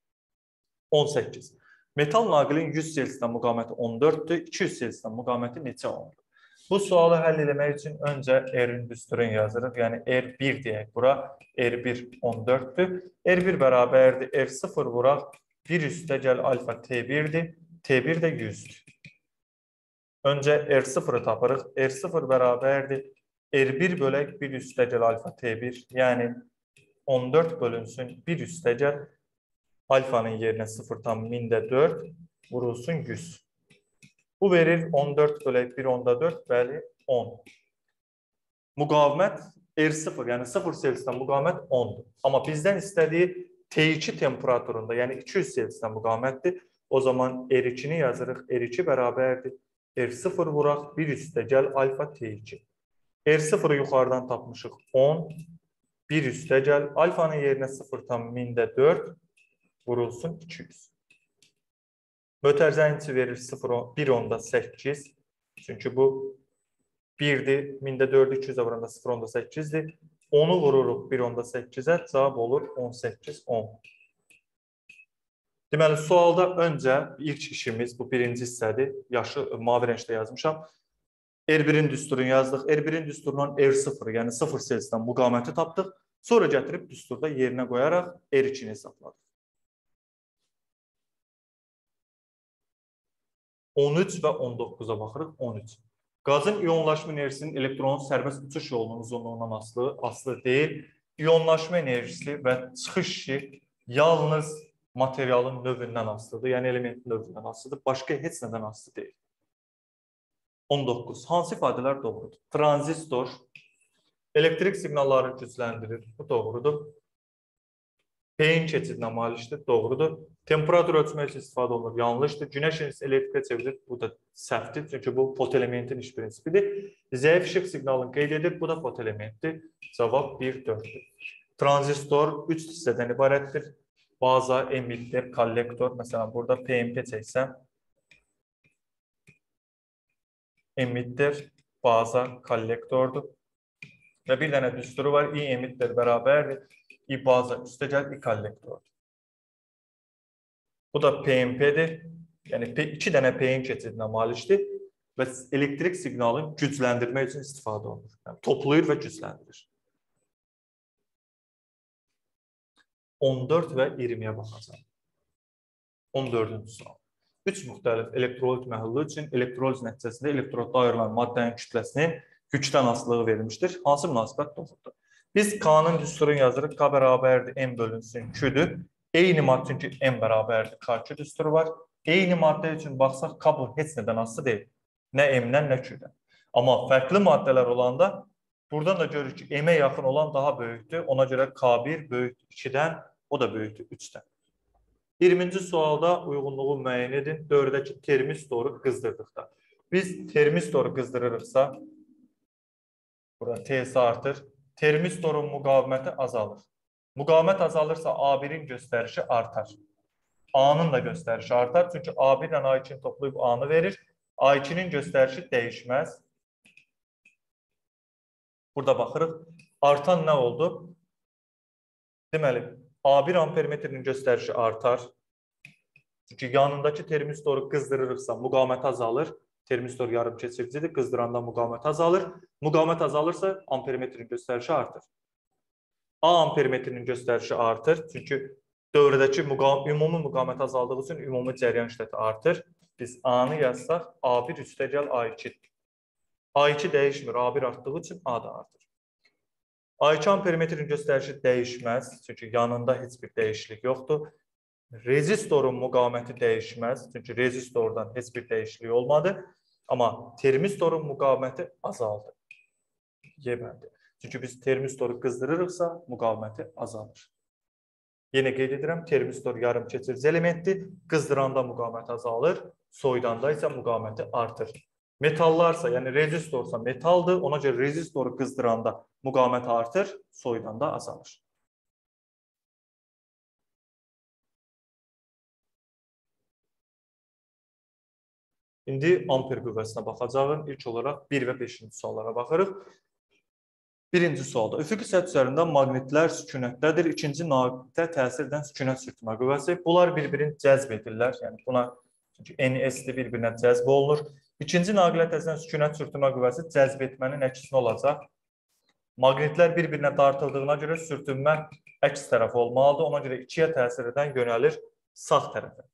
on səkkiz. Metal naqilin yüz Selsidən müqaməti on dörddür, iki yüz Selsidən müqaməti neçə ondur? Bu sualı həll eləmək üçün öncə R-in düsturunu yazırıq. Yəni R bir deyək bura. R bir on dörddür. R bir bərabərdir. R sıfır vuraq. bir üstə gəl alfa T birdir. T bir də yüzdür. Öncə R sıfırı tapırıq. R sıfır bərabərdir. R bir bölək bir üstə gəl alfa T bir. Yəni on dörd bölünsün bir üstə gəl. Alfanın yerinə sıfır tam mində dörd vurulsun yüz. Bu verir on dörd bölək bir onda dörd, bəli on. Müqavimət R sıfır, yəni sıfır Selsidən müqavimət ondur. Amma bizdən istədiyi T iki temperaturunda, yəni iki yüz Selsidən müqavimətdir. O zaman R ikini yazırıq. R iki bərabərdir. R sıfır vuraq, bir üstə gəl alfa T iki. R sıfırı yuxarıdan tapmışıq on. bir üstə gəl. Alfanın yerinə sıfır tam mində dörd vurulsun iki yüz. Mötərizənin içi verir bir onda səkkiz. Çünki bu birdir. mində dördü iki yüzə vuranda sıfır onda səkkizdir. onu vururuq bir onda səkkizə. Cavab olur on səkkiz on. Deməli, sualda öncə ilk işimiz, bu birinci hissədir. Yaşı mavi rəngdə yazmışam. R birin düsturunu yazdıq. R birin düsturundan R sıfır, yəni sıfır Selsidən müqaməti tapdıq. Sonra gətirib düsturda yerinə qoyaraq R ikini hesabladıq. on üç və on doqquza baxırıq. on üç. Qazın iyonlaşma enerjisinin elektronun sərbəst uçuş yolunun uzunluğundan asılı, asılı deyil. İyonlaşma enerjisi və çıxış işi yalnız materialın növündən asılıdır, yəni elementin növündən asılıdır. Başqa heç nədən asılı deyil. on doqquz. Hansı ifadələr doğrudur? Tranzistor elektrik siqnallarını gücləndirir. Bu doğrudur. Peyin keçidinə malikdir. Doğrudur. Temperatur ölçmək üçün istifadə olunur. Yanlışdır. Günəş enerjisi elektrikə çevrilir. Bu da səhvdir. Çünki bu fotoelementin iş prinsipidir. Zəif işıq siqnalını qeyd edir. Bu da fotoelementdir. Cavab bir dörddür. Tranzistor üç hissədən ibarətdir. Baza, emitter, kollektor. Məsələn, burada P M P çəksəm. Emitter, baza, kollektordur. Və bir dənə düsturu var. I emitter bərabərdir. I baza üstə gəl, I kollektordur. Bu da P M P'dir. Yəni iki dənə P-in keçidinə malikdir və elektrik siqnalını gücləndirmək üçün istifadə olunur. Yəni, toplayır və gücləndirir. on dörd və iyirmiyə baxacaq. on dördüncü sual. üç müxtəlif elektrolit məhlulu üçün elektroliz nəticəsində elektrodda ayrılan maddənin kütləsinin yükdən asılılığı verilmişdir. Hansı münasibət doğrudur? Biz K'nın düsturunu yazırıq. K bərabərdir, M bölünsün Q'dür. Eyni maddə, çünki M bərabərdir, K iki düsturu var. Eyni maddə üçün baxsaq, K bu heç nədən asılı deyil. Nə M-dən, nə Q'dən. Amma fərqli maddələr olanda, buradan da görürük ki, M-ə yaxın olan daha böyükdür. Ona görə K bir böyükdür ikidən, o da böyükdür üçdən. iyirminci sualda uyğunluğu müəyyən edin. Dördəki termistoru qızdırdıqda. Biz termistoru qızdırırıqsa, burada T'si artır. Termistorun müqaviməti azalır. Müqavimət azalırsa A birin göstərişi artar. A'nın da göstərişi artar. Çünki A bir ilə A ikini toplayıb A'nı verir. A ikinin göstərişi dəyişməz. Burada baxırıq. Artan nə oldu? Deməli, A bir ampermetrinin göstərişi artar. Çünki yanındakı termistoru qızdırırıqsa müqavimət azalır. Termistor yarım keçiricidir. Qızdıranda müqavimət azalır. Müqavimət azalırsa ampermetrin göstərişi artır. A ampermetrinin göstərişi artır. Çünki dövrədəki ümumi müqavimət azaldığı üçün ümumi cəryan şiddəti artır. Biz A-nı yazsaq, A bir üstəgəl A iki. A iki dəyişmir, A bir artdığı üçün A da artır. A iki ampermetrin göstərişi dəyişməz. Çünki yanında heç bir dəyişiklik yoxdur. Rezistorun müqaviməti dəyişməz. Çünki rezistordan heç bir dəyişiklik olmadı. Amma termistorun müqaviməti azaldı. Yemədi. Çünki biz termistoru qızdırırıqsa, müqaviməti azalır. Yenə qeyd edirəm, termistor yarım keçirici elementdir. Qızdıranda müqavimət azalır, soyudanda isə müqaviməti artır. Metallarsa, yəni rezistorsa metaldır. Ona görə rezistoru qızdıranda müqavimət artır, soyudanda azalır. İndi amper qüvvəsinə baxacağım. İlk olaraq bir və beşinci suallara baxırıq. Birinci sualda. Üfüqi səth üzərində maqnitlər sükunətdədir. İkinci naqildə təsir edən sükunət sürtmə qüvvəsi. Bunlar bir-birini cəzb edirlər. Yəni buna çünki N S-də bir-birinə cəzb olunur. İkinci naqilə təsir edən sükunət sürtmə qüvvəsi cəzb etmənin əksini olacaq. Maqnitlər bir-birinə dartıldığına görə sürtünmə əks tərəf olmalıdır. Ona görə ikiyə təsir edən yönəlir sağ tərəfə.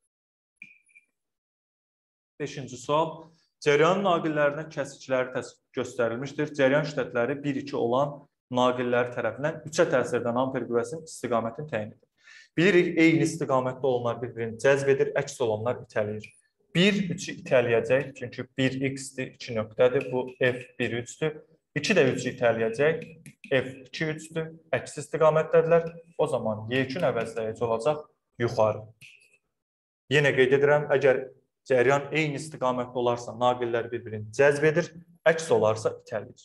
Beşinci sual. Cəryanın naqillərinə kəsikləri göstərilmişdir. Cəryan şiddətləri bir iki olan naqillər tərəfindən üçə təsir edən amper qüvvəsinin istiqamətini təyin edir. Bilirik, eyni istiqamətdə olanlar bir-birini cəzb edir, əks olanlar itələyir. bir üçü itələyəcək, çünki bir x-dir, iki nöqtədir, bu F bir üçdür. iki də üçü itələyəcək, F iki üçdür, əks istiqamətdədirlər. O zaman Y üçün əvəzləyici olacaq yuxarı. Yenə qeyd edirəm, əgər cəryan eyni istiqamətdə olarsa, naqillər bir-birini cəzb edir, əks olarsa itələyir.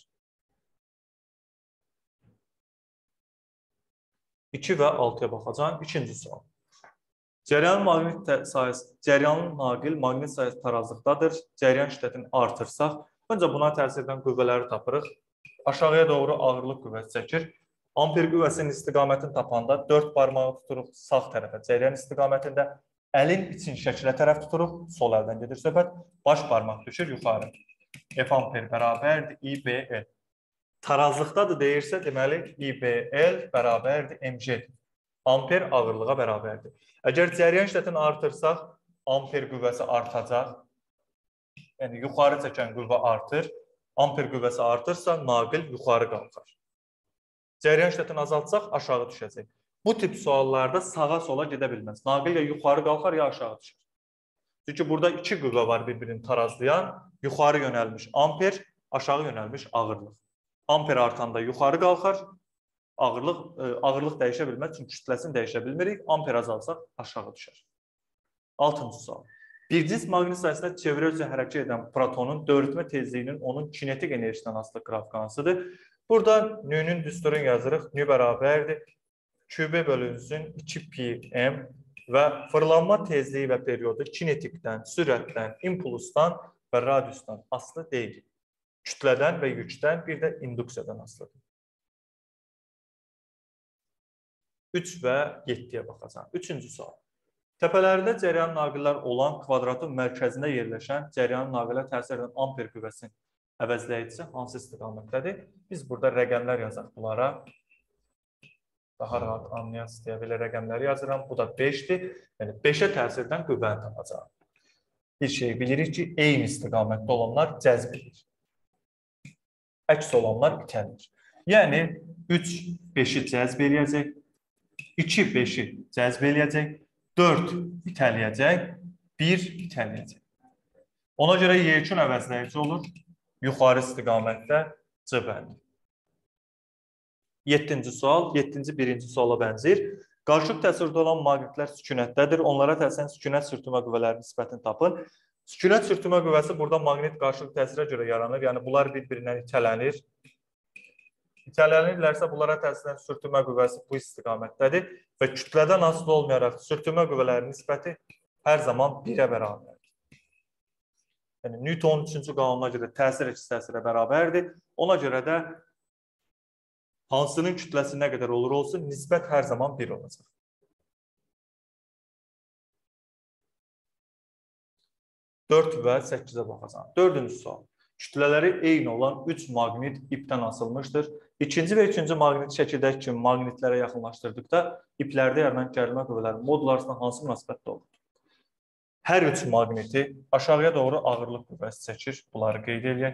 iki və altıya baxacağım. İkinci sual. Cəryanın maqnit sayəsi, cəryanın naqil maqnit sayəsi tarazlıqdadır. Cəryan şiddətini artırsaq, öncə buna təsir edən qüvvələri tapırıq. Aşağıya doğru ağırlıq qüvvəsi çəkir. Amper qüvvəsinin istiqamətini tapanda dörd barmağı tuturuq sağ tərəfə, cəryan istiqamətində. Əlin için şəkilə tərəf tuturuq, sol əldən gedir söhbət, baş barmaq düşür yuxarı. F amper bərabərdir I B L. Tarazlıqdadır deyirsə, deməli I B L bərabərdir M G. Amper ağırlığa bərabərdir. Əgər cəryan şiddətini artırsaq, amper qüvvəsi artacaq. Yəni, yuxarı çəkən qüvvə artır. Amper qüvvəsi artırsa, naqil yuxarı qalxar. Cəryan şiddətini azaltsaq, aşağı düşəcək. Bu tip suallarda sağa sola gedə bilməz. Naqil ya yuxarı qalxar, ya aşağı düşər. Çünki burada iki qüvvə var bir-birini tarazlayan. Yuxarı yönəlmiş amper, aşağı yönəlmiş ağırlıq. Amper artanda yuxarı qalxar, ağırlıq, ağırlıq dəyişə bilməz. Çünki kütləsini dəyişə bilmirik. Amper azalsaq, aşağı düşər. Altıncı sual. Bir cins maqnit sayəsində çevrə üzrə hərəkət edən protonun dövrətmə tezliyinin onun kinetik enerjisindən asılı qrafikanısıdır. Burada nü-nün düsturunu yazırıq. Nü bərabərdir. Q B bölünsün iki pi m və fırlanma tezliyi və periodu kinetikdən, sürətdən, impulsdan və radiusdan asılı deyil. Kütlədən və yükdən, bir də induksiyadan asılıdır. üç və yeddiyə baxacaq. Üçüncü sual. Təpələrində cəryan naqillər olan kvadratın mərkəzində yerləşən cəryan naqilə təsir edən amper qüvvəsinin əvəzləyicisi hansı istiqamətdədir? Biz burada rəqəmlər yazaq bunlara. Daha rahat anlayan istəyə belə rəqəmləri yazıram. Bu da beşdir. Yəni beşə təsir edən qüvvəni tapacaq. Bir şey bilirik ki, eyni istiqamətdə olanlar cəzb edir. Əks olanlar itəlir. Yəni üç beşi cəzb eləyəcək, iki beşi cəzb eləyəcək, dörd itələyəcək, bir itələyəcək. Ona görə Y üçün əvəzləyici olur. Yuxarı istiqamətdə C bəndi. Yeddinci sual, yeddinci birinci suala bənzir. Qarşılıq təsirdə olan maqnitlər sükunətdədir. Onlara təsir edən sükunət sürtünmə qüvvələrinin nisbətini tapın. Sükunət sürtünmə qüvvəsi burada maqnit qarşılıq təsirə görə yaranır. Yəni bunlar bir-birindən itələnir. İtələnirlərsə bunlara təsir edən sürtünmə qüvvəsi bu istiqamətdədir və kütlədən asılı olmayaraq sürtünmə qüvvələrinin nisbəti hər zaman birə bərabərdir. Yəni Newtonun üçüncü qanununa görə təsir əks təsirə bərabərdir. Ona görə də Hansının kütləsi nə qədər olur olsun, nisbət hər zaman bir olacaq. dörd və səkkizə baxacaq. Dördüncü sual. Kütlələri eyni olan üç maqnit ipdən asılmışdır. İkinci və üçüncü maqnit şəkildəki kimi maqnitlərə yaxınlaşdırdıqda iplərdə yaranan gərilmə qüvvələri modul arasında hansı münasibətdə olur? Hər üç maqniti aşağıya doğru ağırlıq qüvvəsi çəkir. Bunları qeyd edək.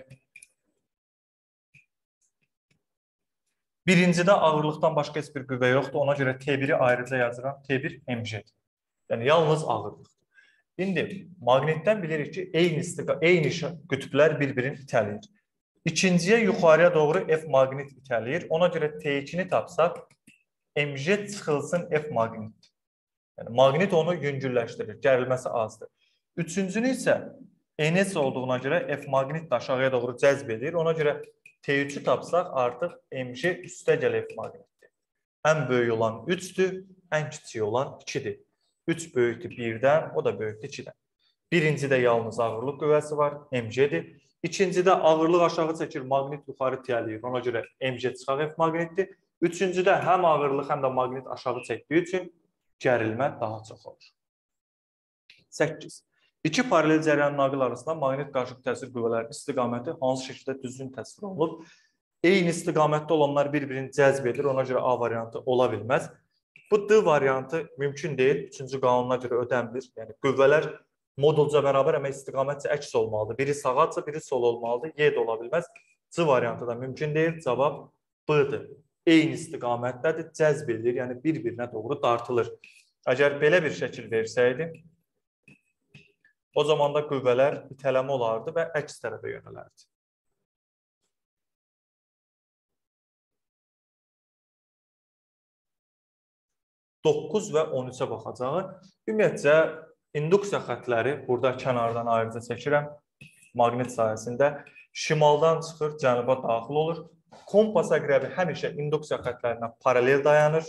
Birincidə ağırlıqdan başqa heç bir qüvvə yoxdur. Ona görə T biri ayrıca yazıram. T bir M G. Yəni yalnız ağırlıq. İndi maqnitdən bilirik ki, eyni, eyni qütblər bir-birini itələyir. İkinciyə yuxarıya doğru F maqnit itələyir. Ona görə T ikini tapsaq, M G çıxılsın F maqnit. Yəni maqnit onu yüngülləşdirir, gərilməsi azdır. Üçüncünü isə N S olduğuna görə F maqnit də aşağıya doğru cəzb edir. Ona görə T üçü tapsaq artıq M G üstə gəl F maqnitdir. Ən böyük olan üçdür, ən kiçik olan ikidir. üç böyükdür birdən, o da böyükdür ikidən. Birincidə yalnız ağırlıq qüvvəsi var, M G-dir. İkincidə ağırlıq aşağı çəkir, maqnit yuxarı tiyələyir. Ona görə M G çıxaq F maqnitdir. Üçüncüdə həm ağırlıq, həm də maqnit aşağı çəkdiyi üçün gərilmə daha çox olur. səkkiz. İki paralel cəryanın naqil arasında maqnit qarşılıq təsir qüvvələrinin istiqaməti hansı şəkildə düzgün təsvir olunub? Eyni istiqamətdə olanlar bir-birini cəzb edir, ona görə A variantı ola bilməz. Bu D variantı mümkün deyil. Üçüncü qanuna görə ödənmir. Yəni qüvvələr modulca bərabər, amma istiqamətcə əks olmalıdır. Biri sağatsa, biri sol olmalıdır. Y də ola bilməz. C variantı da mümkün deyil. Cavab B-dir. Eyni istiqamətdədir, cəzb edilir, yəni bir-birinə doğru dartılır. Əgər belə bir şəkil versəydi, o zaman da qüvvələr itələmə olardı və əks tərəfə yönələrdi. doqquz və on üçə baxacağı. Ümumiyyətcə, induksiya xətləri burada kənardan ayrıca çəkirəm. Maqnit sayəsində şimaldan çıxır, cənuba daxil olur. Kompas əqrəbi həmişə induksiya xətlərinə paralel dayanır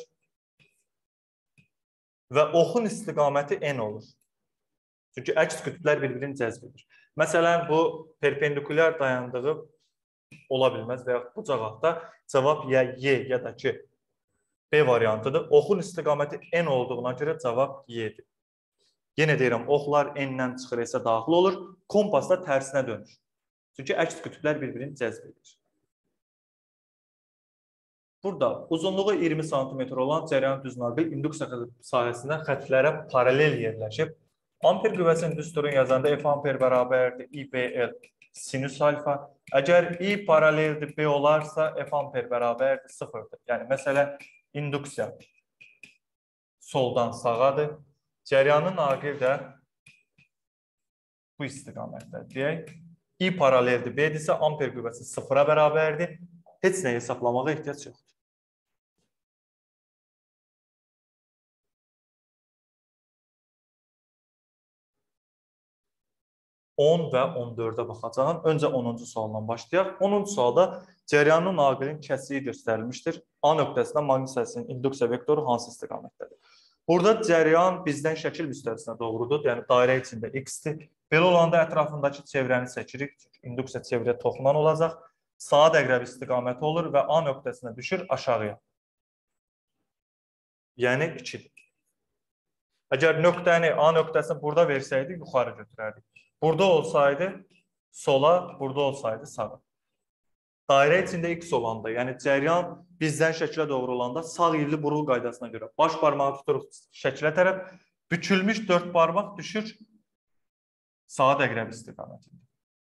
və oxun istiqaməti N olur. Çünki əks qütblər bir-birini cəzb edir. Məsələn, bu perpendikulyar dayandığı ola bilməz və yaxud bucaqaqda cavab ya Y ya da ki B variantıdır. Oxun istiqaməti N olduğuna görə cavab Y-dir. Yenə deyirəm, oxlar N-dən çıxır, isə daxil olur. Kompas da tərsinə dönür. Çünki əks qütblər bir-birini cəzb edir. Burada uzunluğu iyirmi santimetr olan cəryan düz naqil induksiya sahəsində xətlərə paralel yerləşib. Amper qüvvəsinin düsturunu yazanda F amper bərabərdir I B L sinüs alfa. Əgər I paraleldir B olarsa F amper bərabərdir sıfırdır. Yəni, məsələn, induksiya soldan sağadır. Cəryanın naqil də bu istiqamətdə deyək. I paraleldir B-dirsə amper qüvvəsi sıfıra bərabərdir. Heç nə hesablamağa ehtiyac yoxdur. on və on dördə baxacağım. Öncə onuncu sualdan başlayaq. onuncu sualda cəryanın naqilin kəsiyi göstərilmişdir. A nöqtəsində maqnit sahəsinin induksiya vektoru hansı istiqamətdədir? Burada cəryan bizdən şəkil müstəvisinə doğrudur. Yəni, dairə içində X-dir. Belə olanda ətrafındakı çevrəni çəkirik. İnduksiya çevrəyə toxunan olacaq. Saat əqrəbi istiqaməti olur və A nöqtəsinə düşür aşağıya. Yəni, ikidir. Əgər nöqtəni, A nöqtəsini burada versəydik, yuxarı götürərdik. Burada olsaydı sola, burada olsaydı sağa. Dairə içində X olanda, yəni cəryan bizdən şəkilə doğru olanda sağ iyirli burul qaydasına görə baş barmağı tuturuq şəkilə tərəf, bükülmüş dörd barmaq düşür saat əqrəbi istiqamətində.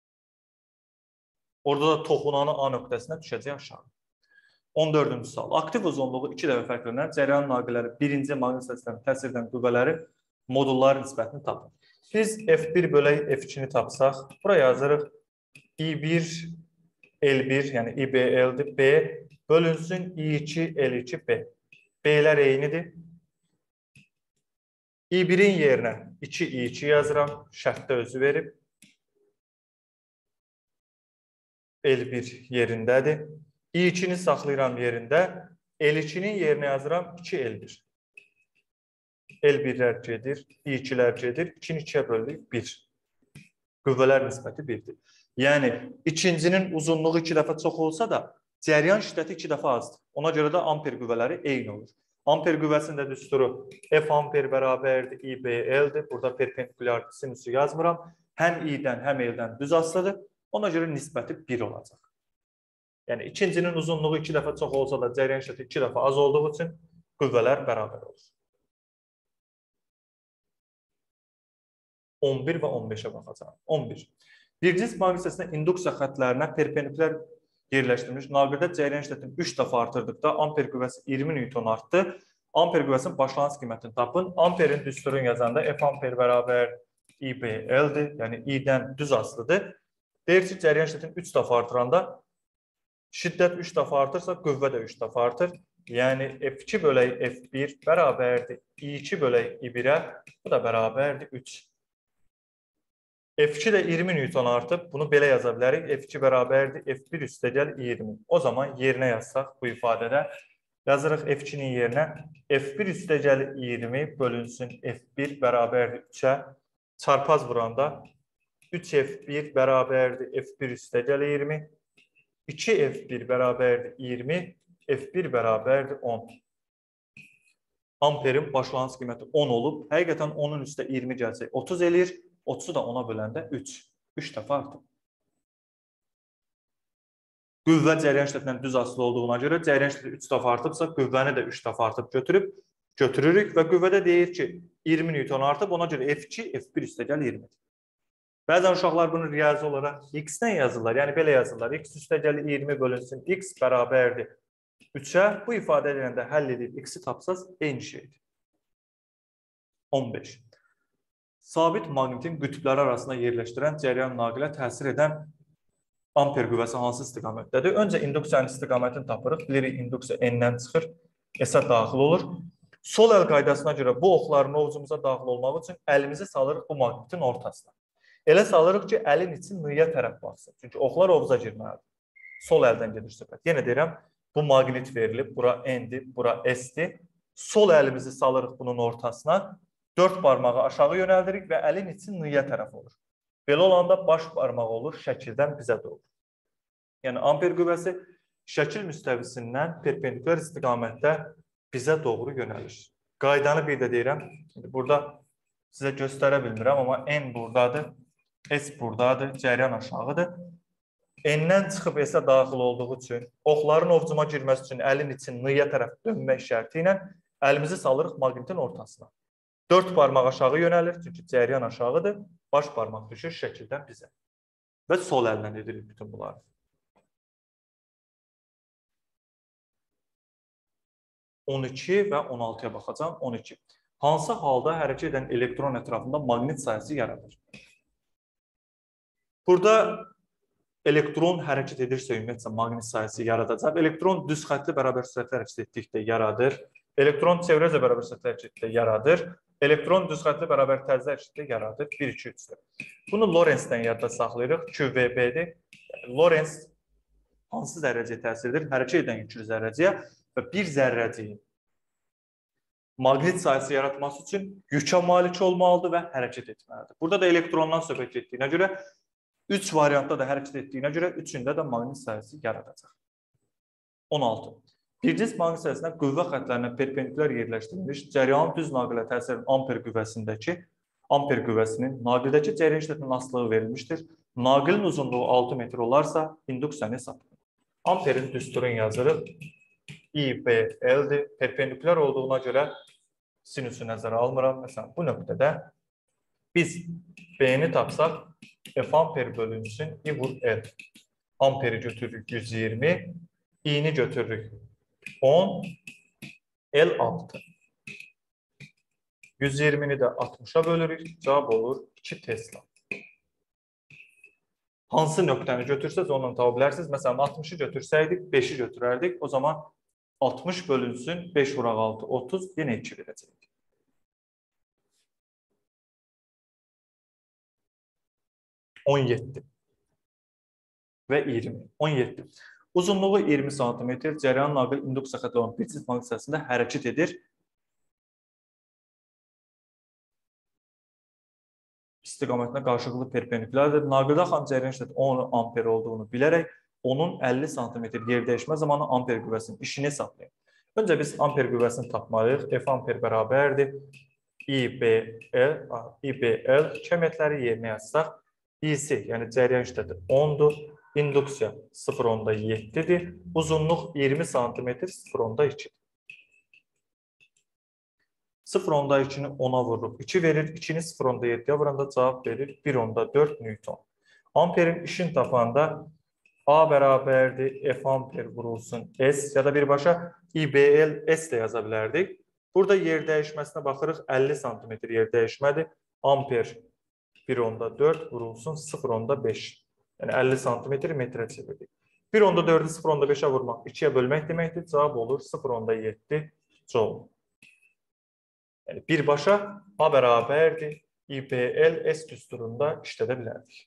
Orada da toxunanı A nöqtəsinə düşəcək aşağı. on dördüncü sual. Aktiv uzunluğu iki dəfə fərqlənən cəryan naqilləri birinci maqnit səslərini təsir edən qüvvələri modullar nisbətini tapın. Biz F bir bölək F ikini tapsaq, buraya yazırıq I bir L bir, yəni I B L-dir, B bölünsün I iki L iki B. B'lər eynidir. I birin yerinə iki I iki yazıram, şərtdə özü verib. L bir yerindədir. I ikini saxlayıram yerində, L ikinin yerinə yazıram iki L bir. L birlər gedir, I ikilər gedir, ikini ikiyə böldük bir. Qüvvələr nisbəti birdir. Yəni, ikincinin uzunluğu iki dəfə çox olsa da, Cəryan şiddəti iki dəfə azdır. Ona görə də amper qüvvələri eyni olur. Amper qüvvəsində düsturu F amper bərabərdir I B L-dir. Burada perpendikulyar sinusu yazmıram. Həm I-dən, həm L-dən düz asılıdır. Ona görə nisbəti bir olacaq. Yəni ikincinin uzunluğu iki dəfə çox olsa da cəryan şiddəti iki dəfə az olduğu üçün qüvvələr bərabər olur. on bir və on beşə baxacağım. on bir. Bir cins maqnit hissəsində induksiya xəttlərinə perpendikulyar yerləşdirilmiş naqildə cəryan şiddətini üç dəfə artırdıqda amper qüvvəsi iyirmi newton artdı. Amper qüvvəsinin başlanğıc qiymətini tapın. Amperin düsturunu yazanda F amper bərabər I B L-dir. Yəni I-dən düz asılıdır. Deyir ki, cəryan şiddətini üç dəfə artıranda şiddət üç dəfə artırsa, qüvvə də üç dəfə artır. Yəni F iki bölək F bir bərabərdir I iki bölək I birə, bu da bərabərdir üç. F iki də iyirmi newton artıb, bunu belə yaza bilərik. F iki bərabərdir F bir üstəgəl iyirmi. O zaman yerinə yazsaq bu ifadədə yazırıq F ikinin yerinə F bir üstəgəl iyirmi bölünsün F bir bərabərdir üçə. Çarpaz vuranda üç F bir bərabərdir F bir üstəgəl iyirmi. iki F bir bərabərdir iyirmi. F bir bərabərdir on. Amperin başlanğıc qiyməti on olub. Həqiqətən onun üstə iyirmi gəlsək otuz eləyir. otuzu da ona böləndə üç. üç dəfə artıb. Qüvvə cəryan şiddətindən düz asılı olduğuna görə cəryan şiddəti üç dəfə artıbsa, qüvvəni də üç dəfə artıb götürüb götürürük və qüvvədə deyir ki, iyirmi newton artıb, ona görə F iki F bir üstəgəl iyirmi. Bəzən uşaqlar bunu riyazi olaraq X-dən yazırlar. Yəni belə yazırlar. X üstəgəl iyirmi bölünsün X bərabərdir üçə. Bu ifadə edəndə həll edib X-i tapsaz eyni şeydir. on beş. Sabit maqnitin qütbləri arasında yerləşdirən cəryan naqilə təsir edən amper qüvvəsi hansı istiqamətdədir? Öncə induksiyanın istiqamətini tapırıq. Bilirik, induksiya N-dən çıxır, S-ə daxil olur. Sol əl qaydasına görə bu oxların ovcumuza daxil olmaq üçün əlimizi salırıq bu maqnitin ortasına. Elə salırıq ki, əlin içi nıya tərəf baxsın. Çünki oxlar ovuza girməlidir. Sol əldən gedir söhbət. Yenə deyirəm, bu maqnit verilib. Bura N-dir, bura S-dir. Sol əlimizi salırıq bunun ortasına. Dörd barmağı aşağı yönəldirik və əlin içi nıya tərəf olur. Belə olanda baş barmaq olur, şəkildən bizə doğru. Yəni, amper qüvvəsi şəkil müstəvisindən perpendikulyar istiqamətdə bizə doğru yönəlir. Qaydanı bir də deyirəm. Burada sizə göstərə bilmirəm, amma N buradadır, S buradadır, cəryan aşağıdır. N-dən çıxıb S-ə daxil olduğu üçün, oxların ovcuma girməsi üçün əlin için nıya tərəf dönmək şərti ilə əlimizi salırıq maqnitin ortasına. Dörd barmaq aşağı yönəlir, çünki cəryan aşağıdır, baş barmaq düşür şəkildən bizə. Və sol əllə edilir bütün bunları. on iki və on altıya baxacağım. on iki. Hansı halda hərəkət edən elektron ətrafında maqnit sayəsi yaradır? Burada elektron hərəkət edirsə, ümumiyyətlə, maqnit sayəsi yaradacaq. Elektron düz xəttli bərabər sürətlə hərəkət etdikdə yaradır. Elektron çevrəcə bərabər sürətlə hərəkət etdikdə yaradır. Elektron düz xəttli bərabər tərzdə hərəkət etdikdə yaradır. bir, iki, üç-dür. Bunu Lorenzdən yadda saxlayırıq. Q V B-dir. Lorenz hansı zərrəciyə təsir edir? Hərəkət edən yüklü zərrəciyə və bir zərrəciyin maqnit sayəsi yaratması üçün yükə malik olmalıdır və hərəkət etməlidir. Burada da elektrondan söhbət etdiyinə görə, üç variantda da hərəkət etdiyinə görə, üçündə də maqnit sayəsi yaradacaq. on altı. Bir cins maqnit sayəsində qüvvə xəttlərinə perpendikulyar yerləşdirilmiş cəryanın düz naqilə təsir edən amper qüvvəsindəki amper qüvvəsinin naqildəki cəryan şiddətinin asılığı verilmişdir. Naqilin uzunluğu altı metr olarsa, induksiyanı hesablayın. Amperin düsturunu yazırıq. I B L-dir. Perpendikulyar olduğuna görə sinusu nəzərə almıram. Məsələn, bu nöqtədə biz B-ni tapsaq, F amper bölünsün, I vur L. Amperi götürürük yüz iyirmi, I-ni götürürük on, L altı. yüz iyirmini də altmışa bölürük, cavab olur iki Tesla. Hansı nöqtəni götürsəz, onu tapa bilərsiniz. Məsələn, altmışı götürsəydik, beşi götürərdik. O zaman altmış bölünsün, beş vuraq altı, otuz, yenə iki verəcək. on yeddi və iyirmi. on yeddi. Uzunluğu iyirmi santimetr, cəryan naqil induksiya xəttli olan bir cins maqnit sayəsində hərəkət edir. İstiqamətinə qarşılıqlı perpendikulyardır. Naqildə axan cəryan şiddəti on amper olduğunu bilərək onun əlli santimetr yer dəyişmə zamanı amper qüvvəsinin işini hesablayın. Öncə biz amper qüvvəsini tapmalıyıq. F amper bərabərdir. İBL, İBL kəmiyyətləri yerinə yazsaq, İC, yəni cəryan şiddəti ondur, induksiya sıfır nöqtə yeddidir, uzunluq iyirmi santimetr sıfır nöqtə ikidir. sıfır nöqtə ikini ona vururuq, iki verir, ikini sıfır nöqtə yeddiyə vuranda cavab verir bir nöqtə dörd newton. Amperin işini tapanda A bərabərdir, F amper vurulsun S ya da birbaşa İBL S də yaza bilərdik. Burada yer dəyişməsinə baxırıq, əlli santimetr yer dəyişmədir. Amper bir nöqtə dörd vurulsun sıfır nöqtə beş. Yəni əlli santimetr metrə çevirdik. bir nöqtə dördü sıfır nöqtə beşə vurmaq ikiyə bölmək deməkdir. Cavab olur sıfır nöqtə yeddi joule. Yəni birbaşa A bərabərdir, İBL S düsturunda işlədə bilərdik.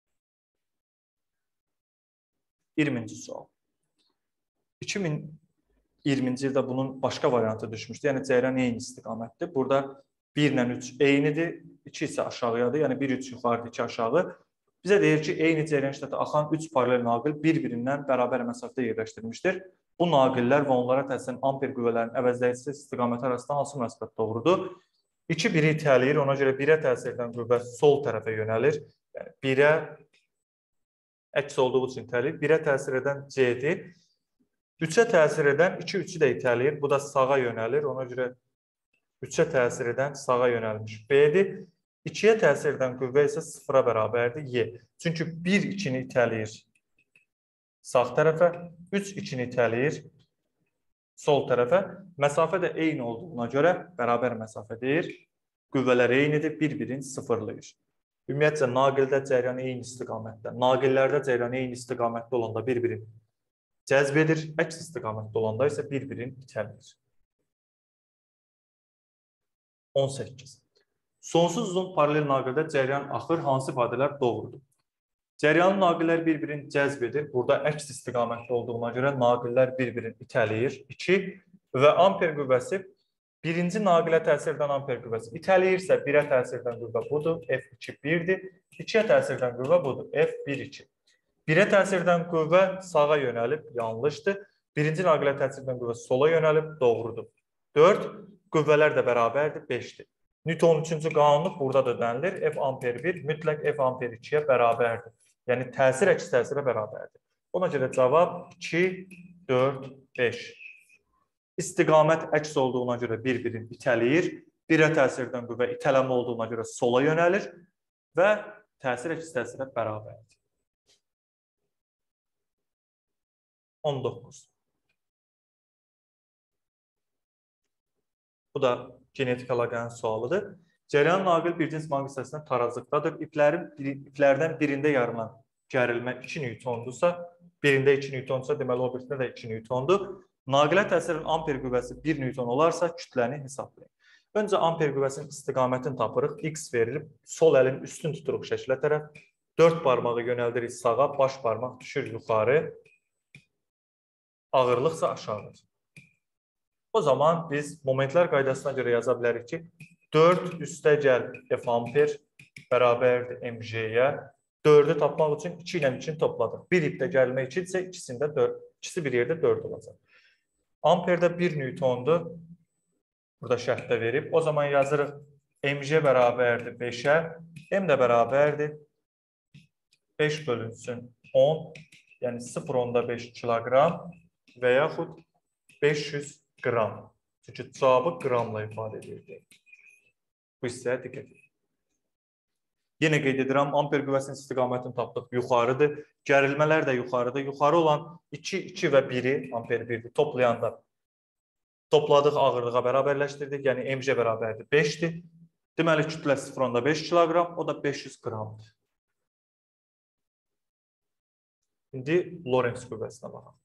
iyirminci sual. iki min iyirminci ildə bunun başqa variantı düşmüşdü. Yəni cəryan eyni istiqamətdir. Burada bir ilə üç eynidir, iki isə aşağıyadır. Yəni bir üç yuxarıdır, iki aşağı. Bizə deyir ki, eyni cəryan şiddəti axan üç paralel naqil bir-birindən bərabər məsafədə yerləşdirilmişdir. Bu naqillər və onlara təsirən amper qüvvələrinin əvəzləyici istiqaməti arasında hansı münasibət doğrudur? iki biri itələyir, ona görə birə təsir edən qüvvə sol tərəfə yönəlir. Yəni birə əks olduğu üçün itələyir. birə təsir edən C'dir. üçə təsir edən iki üçü də itələyir. Bu da sağa yönəlir. Ona görə üçə təsir edən sağa yönəlmiş B'dir. ikiyə təsir edən qüvvə isə sıfıra bərabərdir Y. Çünki bir ikini itələyir sağ tərəfə, üç ikini itələyir sol tərəfə. Məsafə də eyni olduğuna görə bərabər məsafədir. Qüvvələr eynidir, bir-birini sıfırlayır. Ümumiyyətcə, naqildə cəryan eyni istiqamətdə, naqillərdə cəryan eyni istiqamətdə olanda bir-birini cəzb edir, əks istiqamətdə olanda isə bir-birini itələyir. on səkkiz. Sonsuz uzun paralel naqildə cəryan axır, hansı ifadələr doğrudur? Cəryanın naqillər bir-birini cəzb edir. Burada əks istiqamətdə olduğuna görə naqillər bir-birini itələyir. iki və amper qüvvəsi birinci naqilə təsir edən amper qüvvəsi itələyirsə, birə təsir edən qüvvə budur, F iki birdir. ikiyə təsir edən qüvvə budur, F bir iki. birə təsir edən qüvvə sağa yönəlib, yanlışdır. Birinci naqilə təsir edən qüvvə sola yönəlib, doğrudur. dörd. Qüvvələr də bərabərdir, beşdir. Newton üçüncü qanunu burada da ödənilir. F amper bir mütləq F amper ikiyə bərabərdir. Yəni təsir əks təsirə bərabərdir. Ona görə cavab iki, dörd, beş. İstiqamət əks olduğuna görə bir-birini itələyir. Birə təsir edən qüvvə itələmə olduğuna görə sola yönəlir və təsir əks təsirə bərabərdir. on doqquz. Bu da genetik əlaqənin sualıdır. Cəryan naqil bir cins maqnit hissəsində tarazlıqdadır. İplərin, iplərdən birində yarılan gərilmə iki newtondursa, birində iki newtondursa, deməli o birisində də iki newtondur. Naqilə təsir edən amper qüvvəsi bir newton olarsa, kütləni hesablayın. Öncə amper qüvvəsinin istiqamətini tapırıq. X verilib, sol əlin üstün tuturuq şəklə tərəf. dörd barmağı yönəldirik sağa, baş barmaq düşür yuxarı. Ağırlıqsa aşağıdır. O zaman biz momentlər qaydasına görə yaza bilərik ki, dörd üstəgəl F amper bərabərdir M J-yə. dördü tapmaq üçün iki ilə ikini topladıq. Bir ipdə gəlmə iki isə ikisində dörd, ikisi bir yerdə dörd olacaq. Amperdə bir newtondur. Burada şərtdə verib. O zaman yazırıq M J bərabərdir beşə. M də bərabərdir beş bölünsün on. Yəni sıfır nöqtə beş kiloqram və yaxud beş yüz qram. Çünki cavabı qramla ifadə edirdi. Bu hissəyə diqqət edin. Yenə qeyd edirəm, amper qüvvəsinin istiqamətini tapdıq, yuxarıdır. Gərilmələr də yuxarıdır. Yuxarı olan iki, iki və biri, amper birdir, toplayanda topladıq, ağırlığa bərabərləşdirdik. Yəni M J bərabərdir beşdir. Deməli, kütlə sıfır nöqtə beş kiloqram, o da beş yüz qramdır. İndi Lorentz qüvvəsinə baxaq.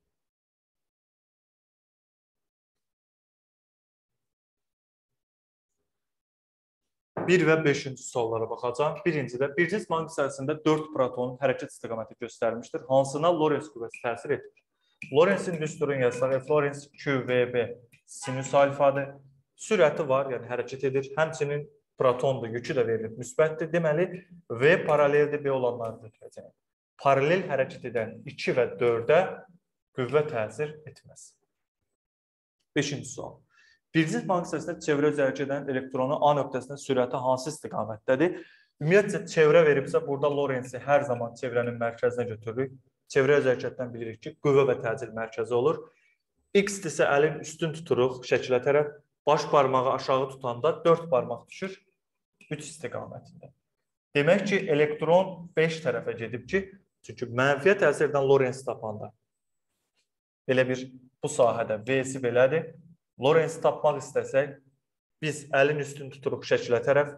bir və beşinci suallara baxacağım. Birincidə, bir cins maqnit hissəsində dörd protonun hərəkət istiqaməti göstərilmişdir. Hansına Lorentz qüvvəsi təsir edir? Lorenzin düsturunu yazsaq, F Lorentz Q V B sinüs alfadır. Sürəti var, yəni hərəkət edir. Həmçinin protondur, yükü də verilir, müsbətdir. Deməli, V paraleldir B olanları götürəcəyik. paralel hərəkət edən iki və dördə qüvvə təsir etməz. Beşinci sual. Bir cisim magnit çevrə üzrə hərəkət edən elektronun A nöqtəsinin sürəti hansı istiqamətdədir? Ümumiyyətcə, çevrə veribsə, burada Lorenzi hər zaman çevrənin mərkəzinə götürürük. Çevrə üzrə hərəkətdən bilirik ki, qüvvə və təcil mərkəzi olur. X isə əlin üstün tuturuq şəkilə tərəf. Baş barmağı aşağı tutanda dörd barmaq düşür üç istiqamətində. Demək ki, elektron beş tərəfə gedib ki, çünki mənfiyə təsir edən Lorenzi tapanda belə bir bu sahədə V-si belədir. Lorenzi tapmaq istəsək, biz əlin üstün tuturuq şəkilə tərəf,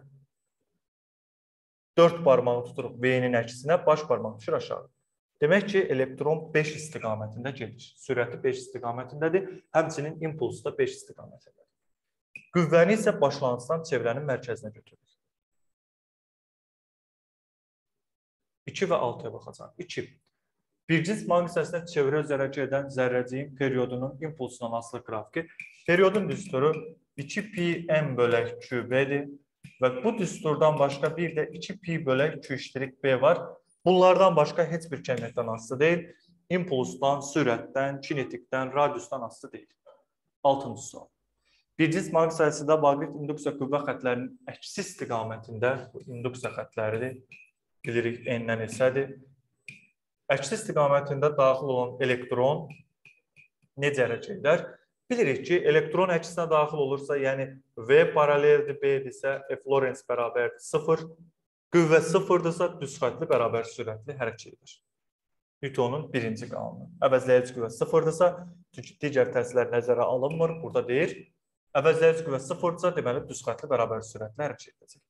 dörd barmağı tuturuq V-nin əksinə, baş barmaq düşür aşağı. Demək ki, elektron beş istiqamətində gedir. Sürəti beş istiqamətindədir, həmçinin impulsu da beş istiqamətindədir. Qüvvəni isə başlanğıcdan çevrənin mərkəzinə götürürük. iki və altıya baxacaq. iki. Bir cisim magnit hissəsində çevrə üzrə hərəkət edən zərrəciyin periodunun impulsundan asılı qrafiki. Periodun düsturu iki pi m bölək Q B-dir və bu düsturdan başqa bir də iki pi bölək Q iştirik B var. Bunlardan başqa heç bir kəmiyyətdən asılı deyil. İmpulsdan, sürətdən, kinetikdən, radiusdan asılı deyil. altıncı sual. Bir cisim magnit hissəsində maqnit induksiya qüvvə xətlərinin əksi istiqamətində, bu induksiya xətləridir, bilirik N-dən S-dir. Əksi istiqamətində daxil olan elektron necə hərəkət edər? Bilirik ki, elektron əksinə daxil olursa, yəni V paraleldir, B-dirsə, F Lorenz bərabərdir sıfır. Qüvvə sıfırdırsa, düz xətli bərabər sürətli hərəkət edir. Newtonun birinci qanunu. Əvəzləyici qüvvə sıfırdırsa, çünki digər təsirlər nəzərə alınmır, burada deyir. Əvəzləyici qüvvə sıfırdırsa, deməli, düz xətli bərabər sürətli hərəkət edəcək.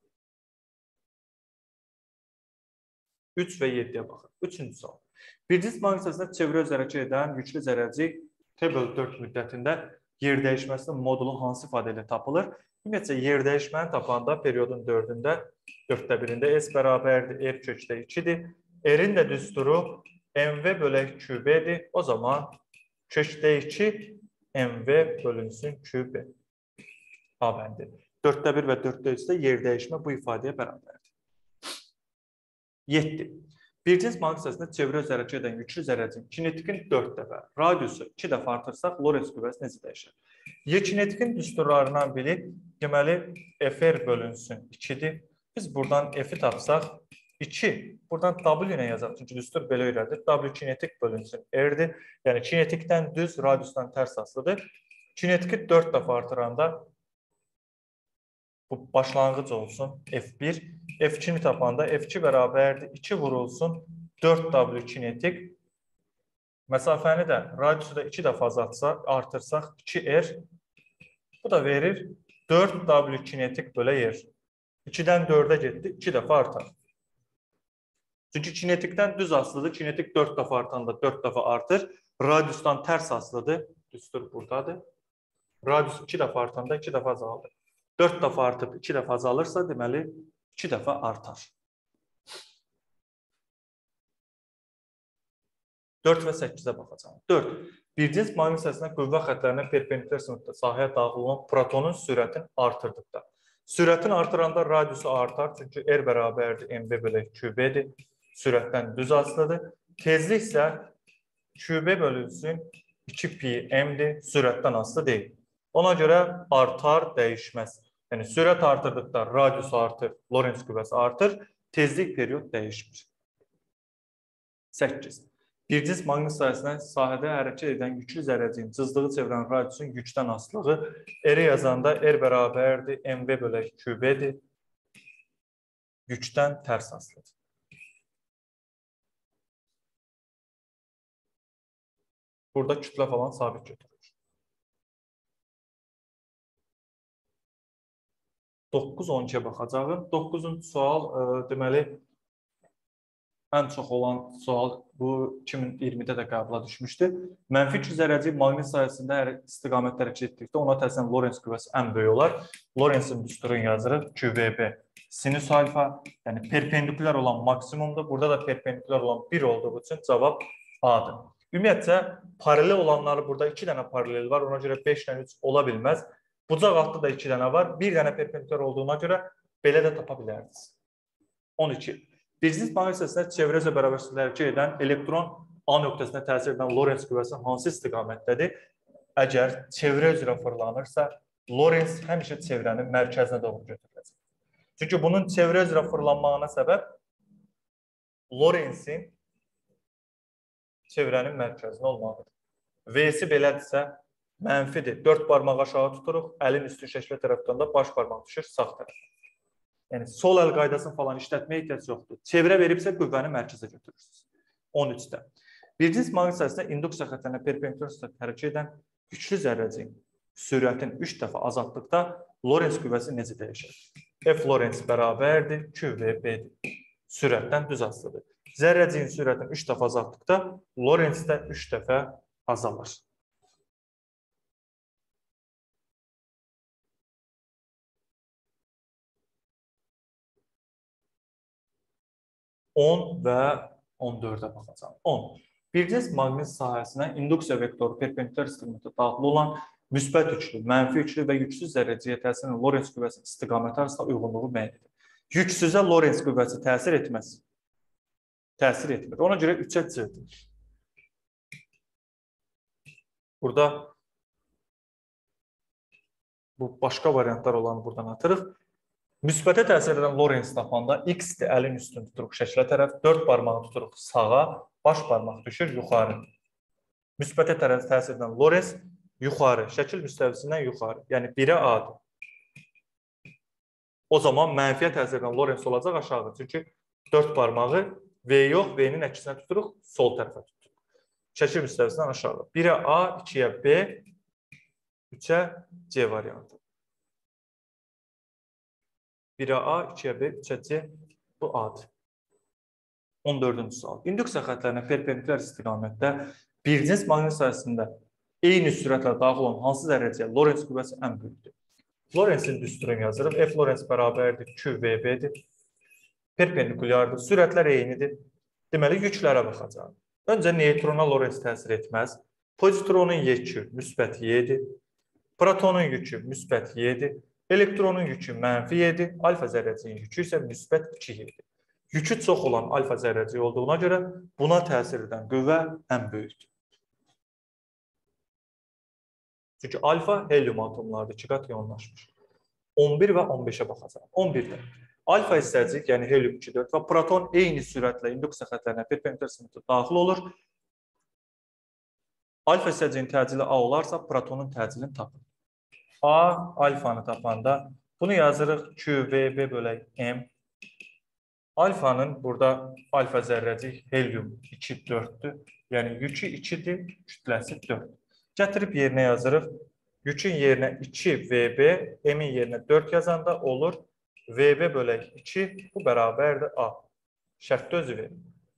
üç və yeddiyə baxın. Üçüncü sual. Bir cisim magnit hissəsində çevrə üzrə hərəkət edən yüklü zərrəcik T bölü dörd müddətində yer dəyişməsinin modulu hansı ifadə ilə tapılır? Ümumiyyətcə, yer dəyişməni tapanda periodun dördündə, dörddə birində S bərabərdir, R kökdə ikidir. R-in də düsturu M V bölək Q B-dir. O zaman kökdə iki M V bölünsün Q B. A bəndi. dörddə bir və dörddə üçdə yer dəyişmə bu ifadəyə bərabərdir. yeddi. Bir cisim magnit hissəsində çevrə üzrə hərəkət edən yüklü zərrəciyin kinetikin dörd dəfə, radiusu iki dəfə artırsaq, Lorenz qüvvəsi necə dəyişir? Y kinetikin düsturlarından biri, deməli, F R bölünsün ikidir. Biz buradan F-i tapsaq, iki. Buradan W ilə yazaq, çünki düstur belə öyrədir. W kinetik bölünsün R-dir. Yəni, kinetikdən düz, radiusdan tərs asılıdır. Kinetiki dörd dəfə artıranda bu başlanğıc olsun F bir. F ikini tapanda F iki bərabərdir. iki vurulsun dörd W kinetik. Məsafəni də radiusu da iki dəfə azaltsaq, artırsaq iki R. Bu da verir dörd W kinetik bölə R. ikidən dördə getdi, iki dəfə artar. Çünki kinetikdən düz asılıdır. Kinetik dörd dəfə artanda dörd dəfə artır. Radiusdan tərs asılıdır. Düstur buradadır. Radius iki dəfə artanda iki dəfə azalır. dörd dəfə artıb iki dəfə azalırsa, deməli, iki dəfə artar. dörd və səkkizə baxacağım. dörd. Bir cins magnit hissəsində qüvvə xətlərinə perpendikulyar sinifdə sahəyə daxil olan protonun sürətini artırdıqda. Sürətini artıranda radiusu artar, çünki R bərabərdir M V bölək Q B-dir. Sürətdən düz asılıdır. Tezlik isə Q B bölünsün iki pi M-dir, sürətdən asılı deyil. Ona görə artar, dəyişməz. Yəni, sürət artırdıqda radius artır, Lorenz qüvvəsi artır, tezlik periyod dəyişmir. səkkiz. Bir cisim magnit hissəsindən sahədə hərəkət edən yüklü zərrəciyin cızdığı çevrən radiusun yükdən asılığı R-i yazanda R bərabərdir, M V bölək Q B-dir. Yükdən tərs asılıdır. Burada kütlə falan sabit götürür. doqquz on ikiyə baxacağım. doqquzuncu sual, e, deməli, ən çox olan sual bu iki min iyirmidə də qəbula düşmüşdü. Mənfi iki zərrəcik maqnit sayəsində hər istiqamətdə hərəkət etdikdə ona təzən Lorenz qüvvəsi ən böyük olar. Lorenzin düsturunu yazırıq. Q V B sinüs alfa, yəni perpendikulyar olan maksimumdur. Burada da perpendikulyar olan bir olduğu üçün cavab A-dır. Ümumiyyətcə, paralel olanları burada iki dənə paralel var. Ona görə beş dənə üç ola bilməz. Bucaq altı da iki dənə var. Bir dənə perpendikulyar olduğuna görə belə də tapa bilərdiniz. on iki. Birinci maqnit çevrə üzrə bərabər hərəkət edən elektron A nöqtəsinə təsir edən Lorentz qüvvəsi hansı istiqamətdədir? Əgər çevrə üzrə fırlanırsa, Lorentz həmişə çevrənin mərkəzinə doğru götürüləcək. Çünki bunun çevrə üzrə fırlanmağına səbəb Lorenzin çevrənin mərkəzinə olmağıdır. V-si belədirsə, mənfidir. Dörd barmaq aşağı tuturuq, əlin üstü şəklə tərəfdən də baş barmaq düşür sağ tərəf. Yəni, sol əl qaydasını falan işlətməyə ehtiyac yoxdur. Çevrə veribsə, qüvvəni mərkəzə götürürsünüz. on üçdə. Birinci maqnit sahəsində induksiya xəttlərinə perpendikular hərəkət edən güclü zərrəciyin sürətin üç dəfə azaltdıqda Lorentz qüvvəsi necə dəyişir? F Lorentz bərabərdir, Q V B-dir. Sürətdən düz asılıdır. Zərrəciyin sürətini üç dəfə azaltdıqda Lorentz də üç dəfə azalır. on və on dördə baxacağım. on. Birinci maqnit sahəsinə induksiya vektoru perpendikular istiqamətə daxil olan müsbət üçlü, mənfi üçlü və yüksüz zərrəciyə təsir edən Lorentz qüvvəsinin istiqaməti arasında uyğunluğu müəyyən edir. Yüksüzə Lorentz qüvvəsi təsir etməz. Təsir etmir. Ona görə üçə cırdır. Burada bu başqa variantlar olanı buradan atırıq. Müsbətə təsir edən Lorentz tapanda X-dir, əlin üstünü tuturuq şəklə tərəf, dörd barmağı tuturuq sağa, baş barmaq düşür yuxarı. Müsbətə tərəf təsir edən Lorentz yuxarı, şəkil müstəvisindən yuxarı, yəni birə A-dır. O zaman mənfiyə təsir edən Lorentz olacaq aşağı. Çünki dörd barmağı V yox, V-nin əksinə tuturuq, sol tərəfə tuturuq. Şəkil müstəvisindən aşağı. birə A, ikiyə B, üçə C variantı. birə A, ikiyə B, üçə C, bu A-dır. on dördüncü sual. İnduksiya xəttlərinə perpendikular istiqamətdə birinci maqnit sahəsində eyni sürətlə daxil olan hansı zərrəciyə Lorentz qüvvəsi ən böyükdür? Lorenzin düsturunu yazırıq. F Lorentz bərabərdir, Q V B-dir. Perpendikulardır, sürətlər eynidir. Deməli, yüklərə baxacaq. Öncə neytrona Lorentz təsir etməz. Pozitronun yükü müsbət Y-dir. Protonun yükü müsbət Y-dir. Elektronun yükü mənfi Y-dir. Alfa zərrəcinin yükü isə müsbət iki Y-dir. Yükü çox olan alfa zərrəci olduğuna görə buna təsir edən qüvvə ən böyükdür. Çünki alfa helyum atomlardır, iki qat iyonlaşmış. on bir və on beşə baxacaq. on birdə. Alfa hissəcik, yəni helyum iki dörd və proton eyni sürətlə induksiya xəttlərinə perpendikular istiqamətdə daxil olur. Alfa hissəciyin təcili A olarsa, protonun təcilini tapın. A, alfanı tapanda bunu yazırıq Q V B bölək M. Alfanın burada alfa zərrəcik helyum iki dörddür. Yəni yükü ikidir, kütləsi dörd. Gətirib yerinə yazırıq. Yükün yerinə iki V B, M-in yerinə dörd yazanda olur. V B bölək iki, bu bərabərdir A. Şərtdə özü verir.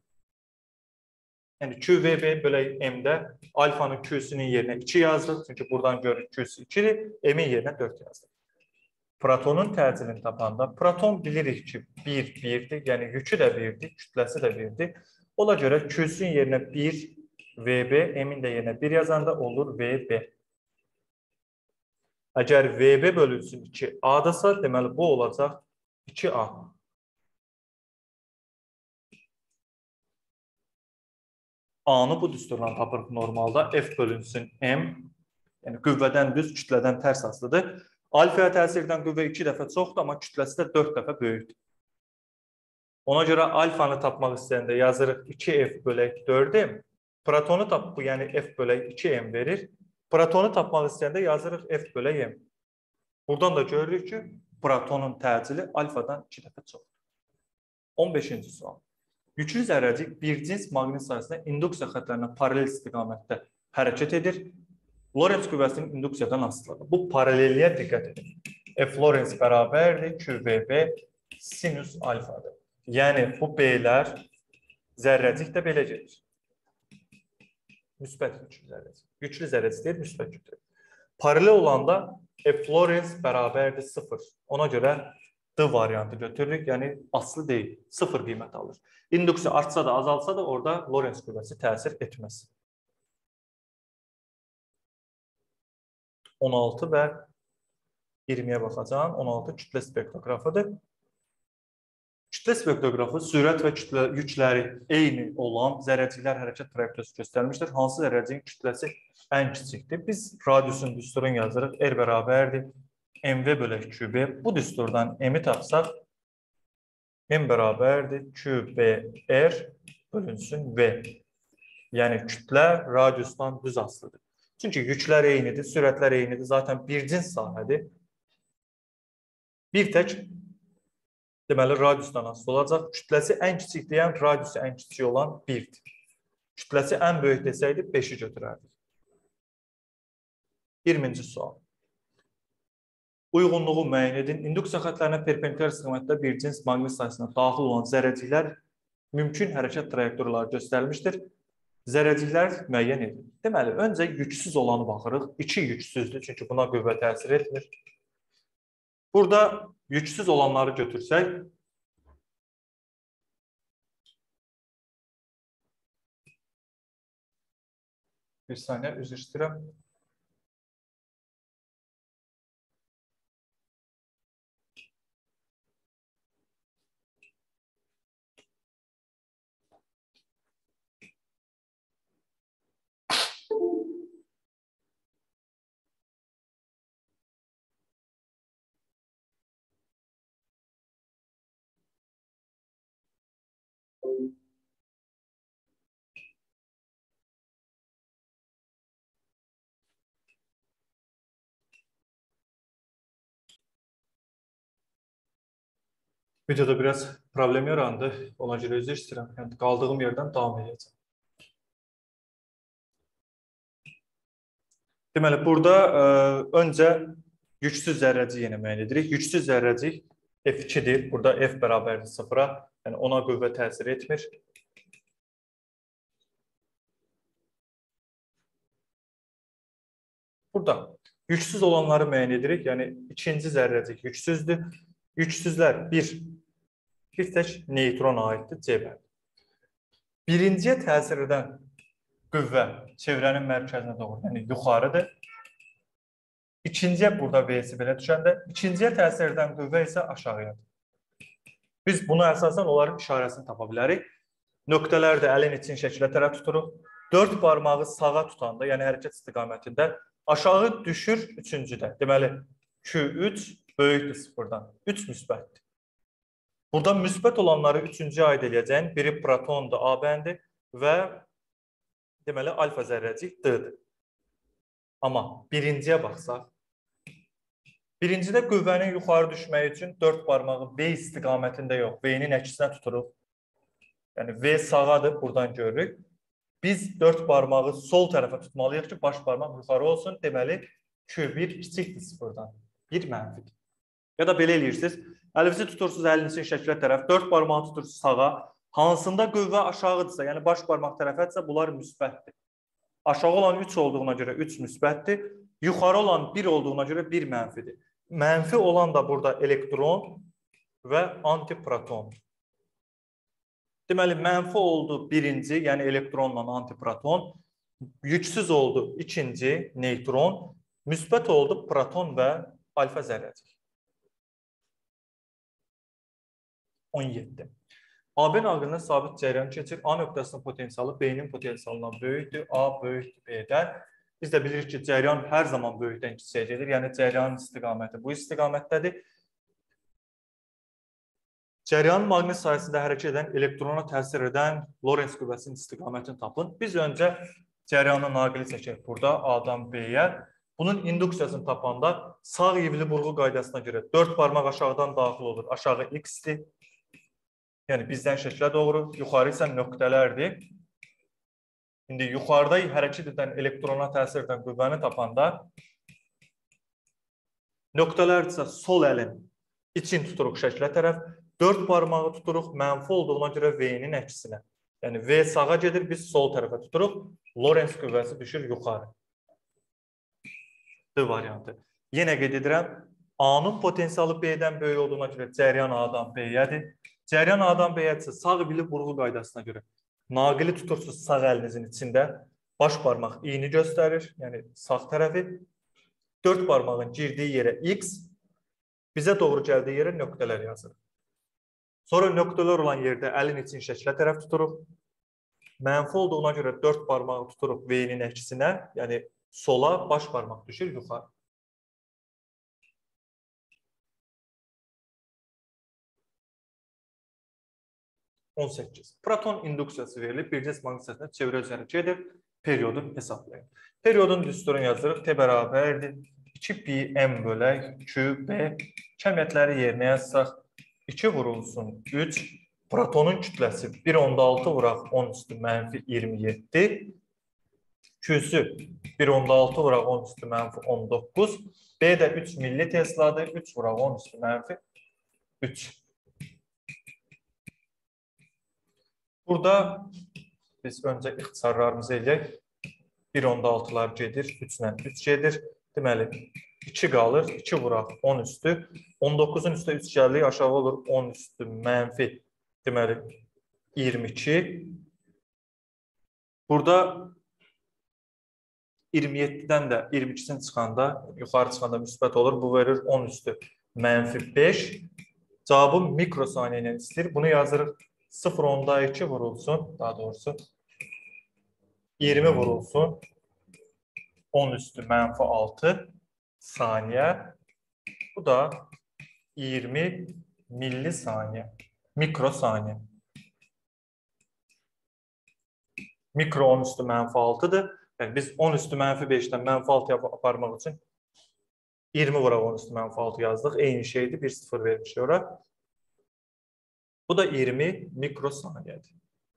Yəni Q V B bölək M-də alfanın Q-sinin yerinə iki yazırıq. Çünki buradan görürük Q-sü ikidir, M-in yerinə dörd yazırıq. Protonun təcilini tapanda, proton bilirik ki, bir, birdir, yəni yükü də birdir, kütləsi də birdir. Ona görə Q-sünün yerinə bir, V B, M-in də yerinə bir yazanda olur V B. Əgər V B bölünsün iki A-dırsa, deməli bu olacaq iki A. A-nı bu düsturdan tapırıq normalda. F bölünsün M, yəni qüvvədən düz, kütlədən tərs asılıdır. Alfaya təsir edən qüvvə iki dəfə çoxdur, amma kütləsi də dörd dəfə böyükdür. Ona görə alfanı tapmaq istəyəndə yazırıq iki F bölək dörd M. Protonu tap, bu yəni F bölək iki M verir. Protonu tapmaq istəyəndə yazırıq F bölək M. Buradan da görürük ki, protonun təcili alfadan iki dəfə çoxdur. on beşinci sual. Yüklü zərrəcik bir cins maqnit sahəsində induksiya xəttlərinə paralel istiqamətdə hərəkət edir. Lorentz qüvvəsinin induksiyadan asılıdır. Bu paralelliyə diqqət edin. F Lorentz bərabərdir, Q V B sinus alfadır. Yəni bu B-lər zərrəcik də belə gedir. Müsbət yüklü zərrəcik. Yüklü zərrəcik deyil, müsbət yüklü. Paralel olanda F Lorentz bərabərdir sıfır. Ona görə D variantı götürürük, yəni aslı deyil, sıfır qiymət alır. İnduksiya artsa da, azalsa da orada Lorentz qüvvəsi təsir etməz. on altı və iyirmiyə baxacağım. on altı kütlə spektroqrafıdır. Kütlə spektroqrafı sürət və kütlə yükləri eyni olan zərrəciklər hərəkət trayektoriyası göstərmişdir. Hansı zərrəciyin kütləsi ən kiçikdir? Biz radiusun düsturunu yazırıq. R bərabərdir mv bölək qb. Bu düsturdan m-i tapsaq, m bərabərdir qbr bölünsün v. Yəni kütlə radiusdan düz asılıdır. Çünki yüklər eynidir, sürətlər eynidir. Zaten bir cins sahədir. Bir tək deməli, radiusdan asılı olacaq. Kütləsi ən kiçik deyən, radiusu ən kiçik olan birdir. Kütləsi ən böyük desəydi, beşi götürərdik. iyirminci sual. Uyğunluğu müəyyən edin. İnduksiya xətlərinə perpendikulyar istiqamətdə bir cins maqnit sahəsinə daxil olan zərrəciklər mümkün hərəkət trayektoriyaları göstərilmişdir. Zərrəciklər müəyyən edin. Deməli, öncə yüksüz olanı baxırıq. İki yüksüzdür, çünki buna qüvvə təsir etmir. Burada yüksüz olanları götürsək, bir saniyə üzr istəyirəm. Videoda biraz problem yarandı. Ona görə üzr istəyirəm. Yəni, qaldığım yerdən davam edəcəm. Deməli, burada ə, öncə yüksüz zərrəcik yenə müəyyən edirik. Yüksüz zərrəcik F ikidir. Burada F bərabərdir sıfıra. Yəni, ona qüvvə təsir etmir. Burada yüksüz olanları müəyyən edirik. Yəni, ikinci zərrəcik yüksüzdür. Yüksüzlər bir, bir tək neytrona aiddir, C bərabər. Birinciyə təsir edən qüvvə çevrənin mərkəzinə doğru, yəni yuxarıdır. İkinciyə burada V-si belə düşəndə, ikinciyə təsir edən qüvvə isə aşağıyadır. Biz bunu əsasən onların işarəsini tapa bilərik. Nöqtələr də əlin için şəkilə tərəf tuturuq. Dörd barmağı sağa tutanda, yəni hərəkət istiqamətində aşağı düşür üçüncüdə. Deməli, Q üç böyükdür sıfırdan. üç müsbətdir. Burada müsbət olanları üçüncüyə aid eləyəcəyin biri protondur, A bəndi və deməli alfa zərrəcik D-dir. Amma birinciyə baxsaq, birincidə qüvvənin yuxarı düşməyi üçün dörd barmağı V istiqamətində yox, V-nin əksinə tuturuq. Yəni V sağadır, buradan görürük. Biz dörd barmağı sol tərəfə tutmalıyıq ki, baş barmaq yuxarı olsun. Deməli, Q bir kiçikdir sıfırdan, bir mənfidir. Ya da belə eləyirsiniz, əlinizi tutursunuz əlinizin şəkilə tərəf, dörd barmağı tutursunuz sağa, hansında qüvvə aşağıdırsa, yəni baş barmaq tərəfətsə, bunlar müsbətdir. Aşağı olan üç olduğuna görə üç müsbətdir, yuxarı olan bir olduğuna görə bir mənfidir. Mənfi olan da burada elektron və antiproton. Deməli, mənfi oldu birinci, yəni elektronla antiproton, yüksüz oldu ikinci, neytron, müsbət oldu proton və alfa zərrəcik. on yeddi. A B naqilində sabit cəryan keçir. A nöqtəsinin potensialı B-nin potensialından böyükdür. A böyükdür B-dən. Biz də bilirik ki, cəryan hər zaman böyükdən kiçiyə gedir. Yəni, cəryanın istiqaməti bu istiqamətdədir. Cəryanın maqnit sahəsində hərəkət edən elektrona təsir edən Lorentz qüvvəsinin istiqamətini tapın. Biz öncə cəryanın naqili çəkək burada A-dan B-yə. Bunun induksiyasını tapanda sağ yivli burğu qaydasına görə dörd barmaq aşağıdan daxil olur. Aşağı X-dir. Yəni, bizdən şəkilə doğru, yuxarı isə nöqtələrdir. İndi, yuxarıda hərəkət edən elektrona təsir edən qüvvəni tapanda nöqtələr isə sol əlin için tuturuq şəkilə tərəf, dörd barmağı tuturuq mənfi olduğuna görə V-nin əksinə. Yəni, V sağa gedir, biz sol tərəfə tuturuq, Lorentz qüvvəsi düşür yuxarı. D variantı. Yenə qeyd edirəm, A-nın potensialı B-dən böyük olduğuna görə cəryan A-dan B-yədir. Cəryan A-dan B-yədirsə sağ yivli burğu qaydasına görə naqili tutursunuz sağ əlinizin içində, baş barmaq iyini göstərir, yəni sağ tərəfi. Dörd barmağın girdiyi yerə X, bizə doğru gəldiyi yerə nöqtələr yazır. Sonra nöqtələr olan yerdə əlin için şəklə tərəf tuturuq. Mənfi olduğuna görə dörd barmağı tuturuq V-nin əksinə, yəni sola, baş barmaq düşür yuxarı. on səkkiz. Proton induksiyası verilib, bir cisim maqnit çevrə üzəri gedir, periyodu hesablayın. Periyodun düsturunu yazırıq, T bərabərdir. iki pi m bölək Q B kəmiyyətləri yerinə yazsaq, iki vurulsun üç, protonun kütləsi bir onda altı vuraq on üstü mənfi iyirmi yeddi, Q'su bir onda altı vuraq on üstü mənfi on doqquz, B də üç milli tesladır, üç vuraq on üstü mənfi üç. Burada biz öncə ixtisarlarımızı eləyək. bir onda altılar gedir, üç ilə üç gedir. Deməli, iki qalır, iki vuraq on üstü. on doqquzun üstə üç gəlir, aşağı olur on üstü mənfi. Deməli, iyirmi iki. Burada iyirmi yeddidən də iyirmi ikisini çıxanda, yuxarı çıxanda müsbət olur. Bu verir on üstü mənfi beş. Cavabı mikrosaniyə ilə istəyir. Bunu yazırıq. sıfır onda iki vurulsun, daha doğrusu iyirmi vurulsun, on üstü mənfi altı saniyə. Bu da iyirmi milli saniyə, mikrosaniyə. Mikro on üstü mənfi altıdır. Yəni biz on üstü mənfi beşdən mənfi altıya aparmaq üçün iyirmi vuraq on üstü mənfi altı yazdıq. Eyni şeydir, bir sıfır vermiş ora. Bu da iyirmi mikrosaniyədir.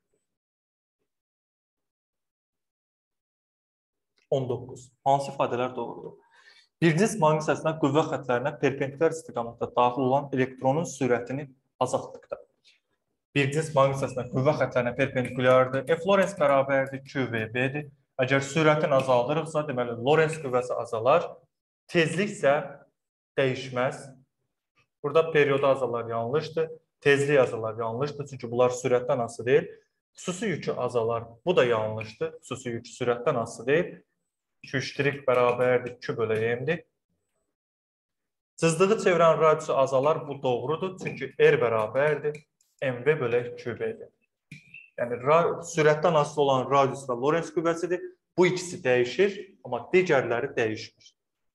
on doqquz. Hansı ifadələr doğrudur? Bir cisim maqnit hissəsindən qüvvə xəttlərinə perpendikulyar istiqamətdə daxil olan elektronun sürətini azaltdıqda. Bir cisim maqnit hissəsindən qüvvə xəttlərinə perpendikulyardır. F Lorentz bərabərdir Q V B-dir. Əgər sürətini azaldırıqsa, deməli Lorentz qüvvəsi azalar. Tezlik isə dəyişməz. Burada periyodu azalar yanlışdır. Tezlik azalar yanlışdır. Çünki bunlar sürətdən asılı deyil. Xüsusi yükü azalar. Bu da yanlışdır. Xüsusi yük sürətdən asılı deyil. Q ştirik bərabərdir Q bölü M-dir. Cızdığı çevirən radiusu azalar. Bu doğrudur. Çünki R bərabərdir M V bölü Q B-dir. Yəni sürətdən asılı olan radius və Lorentz qüvvəsidir. Bu ikisi dəyişir, amma digərləri dəyişmir.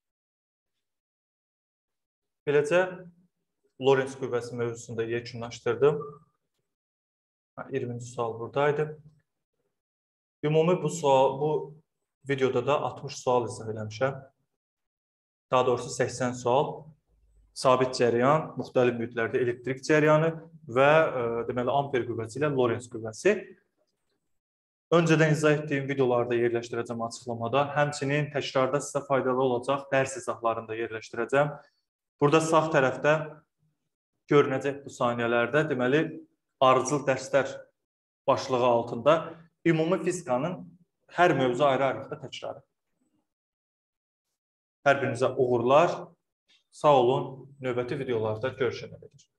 Beləcə Lorentz qüvvəsi mövzusunda yekunlaşdırdım. iyirminci sual buradaydı. Ümumi bu sual, bu videoda da altmış sual izah eləmişəm. Daha doğrusu səksən sual. Sabit cəryan, müxtəlif mühitlərdə elektrik cəryanı və e, deməli amper qüvvəsi ilə Lorentz qüvvəsi. Öncədən izah etdiyim videolarda yerləşdirəcəm açıqlamada. Həmçinin təkrarda sizə faydalı olacaq dərs izahlarında yerləşdirəcəm. Burada sağ tərəfdə görünəcək bu saniyələrdə deməli arıcıl dərslər başlığı altında ümumi fizikanın hər mövzu ayrı-ayrılıqda təkrarı. Hər birinizə uğurlar. Sağ olun. Növbəti videolarda görüşənə qədər.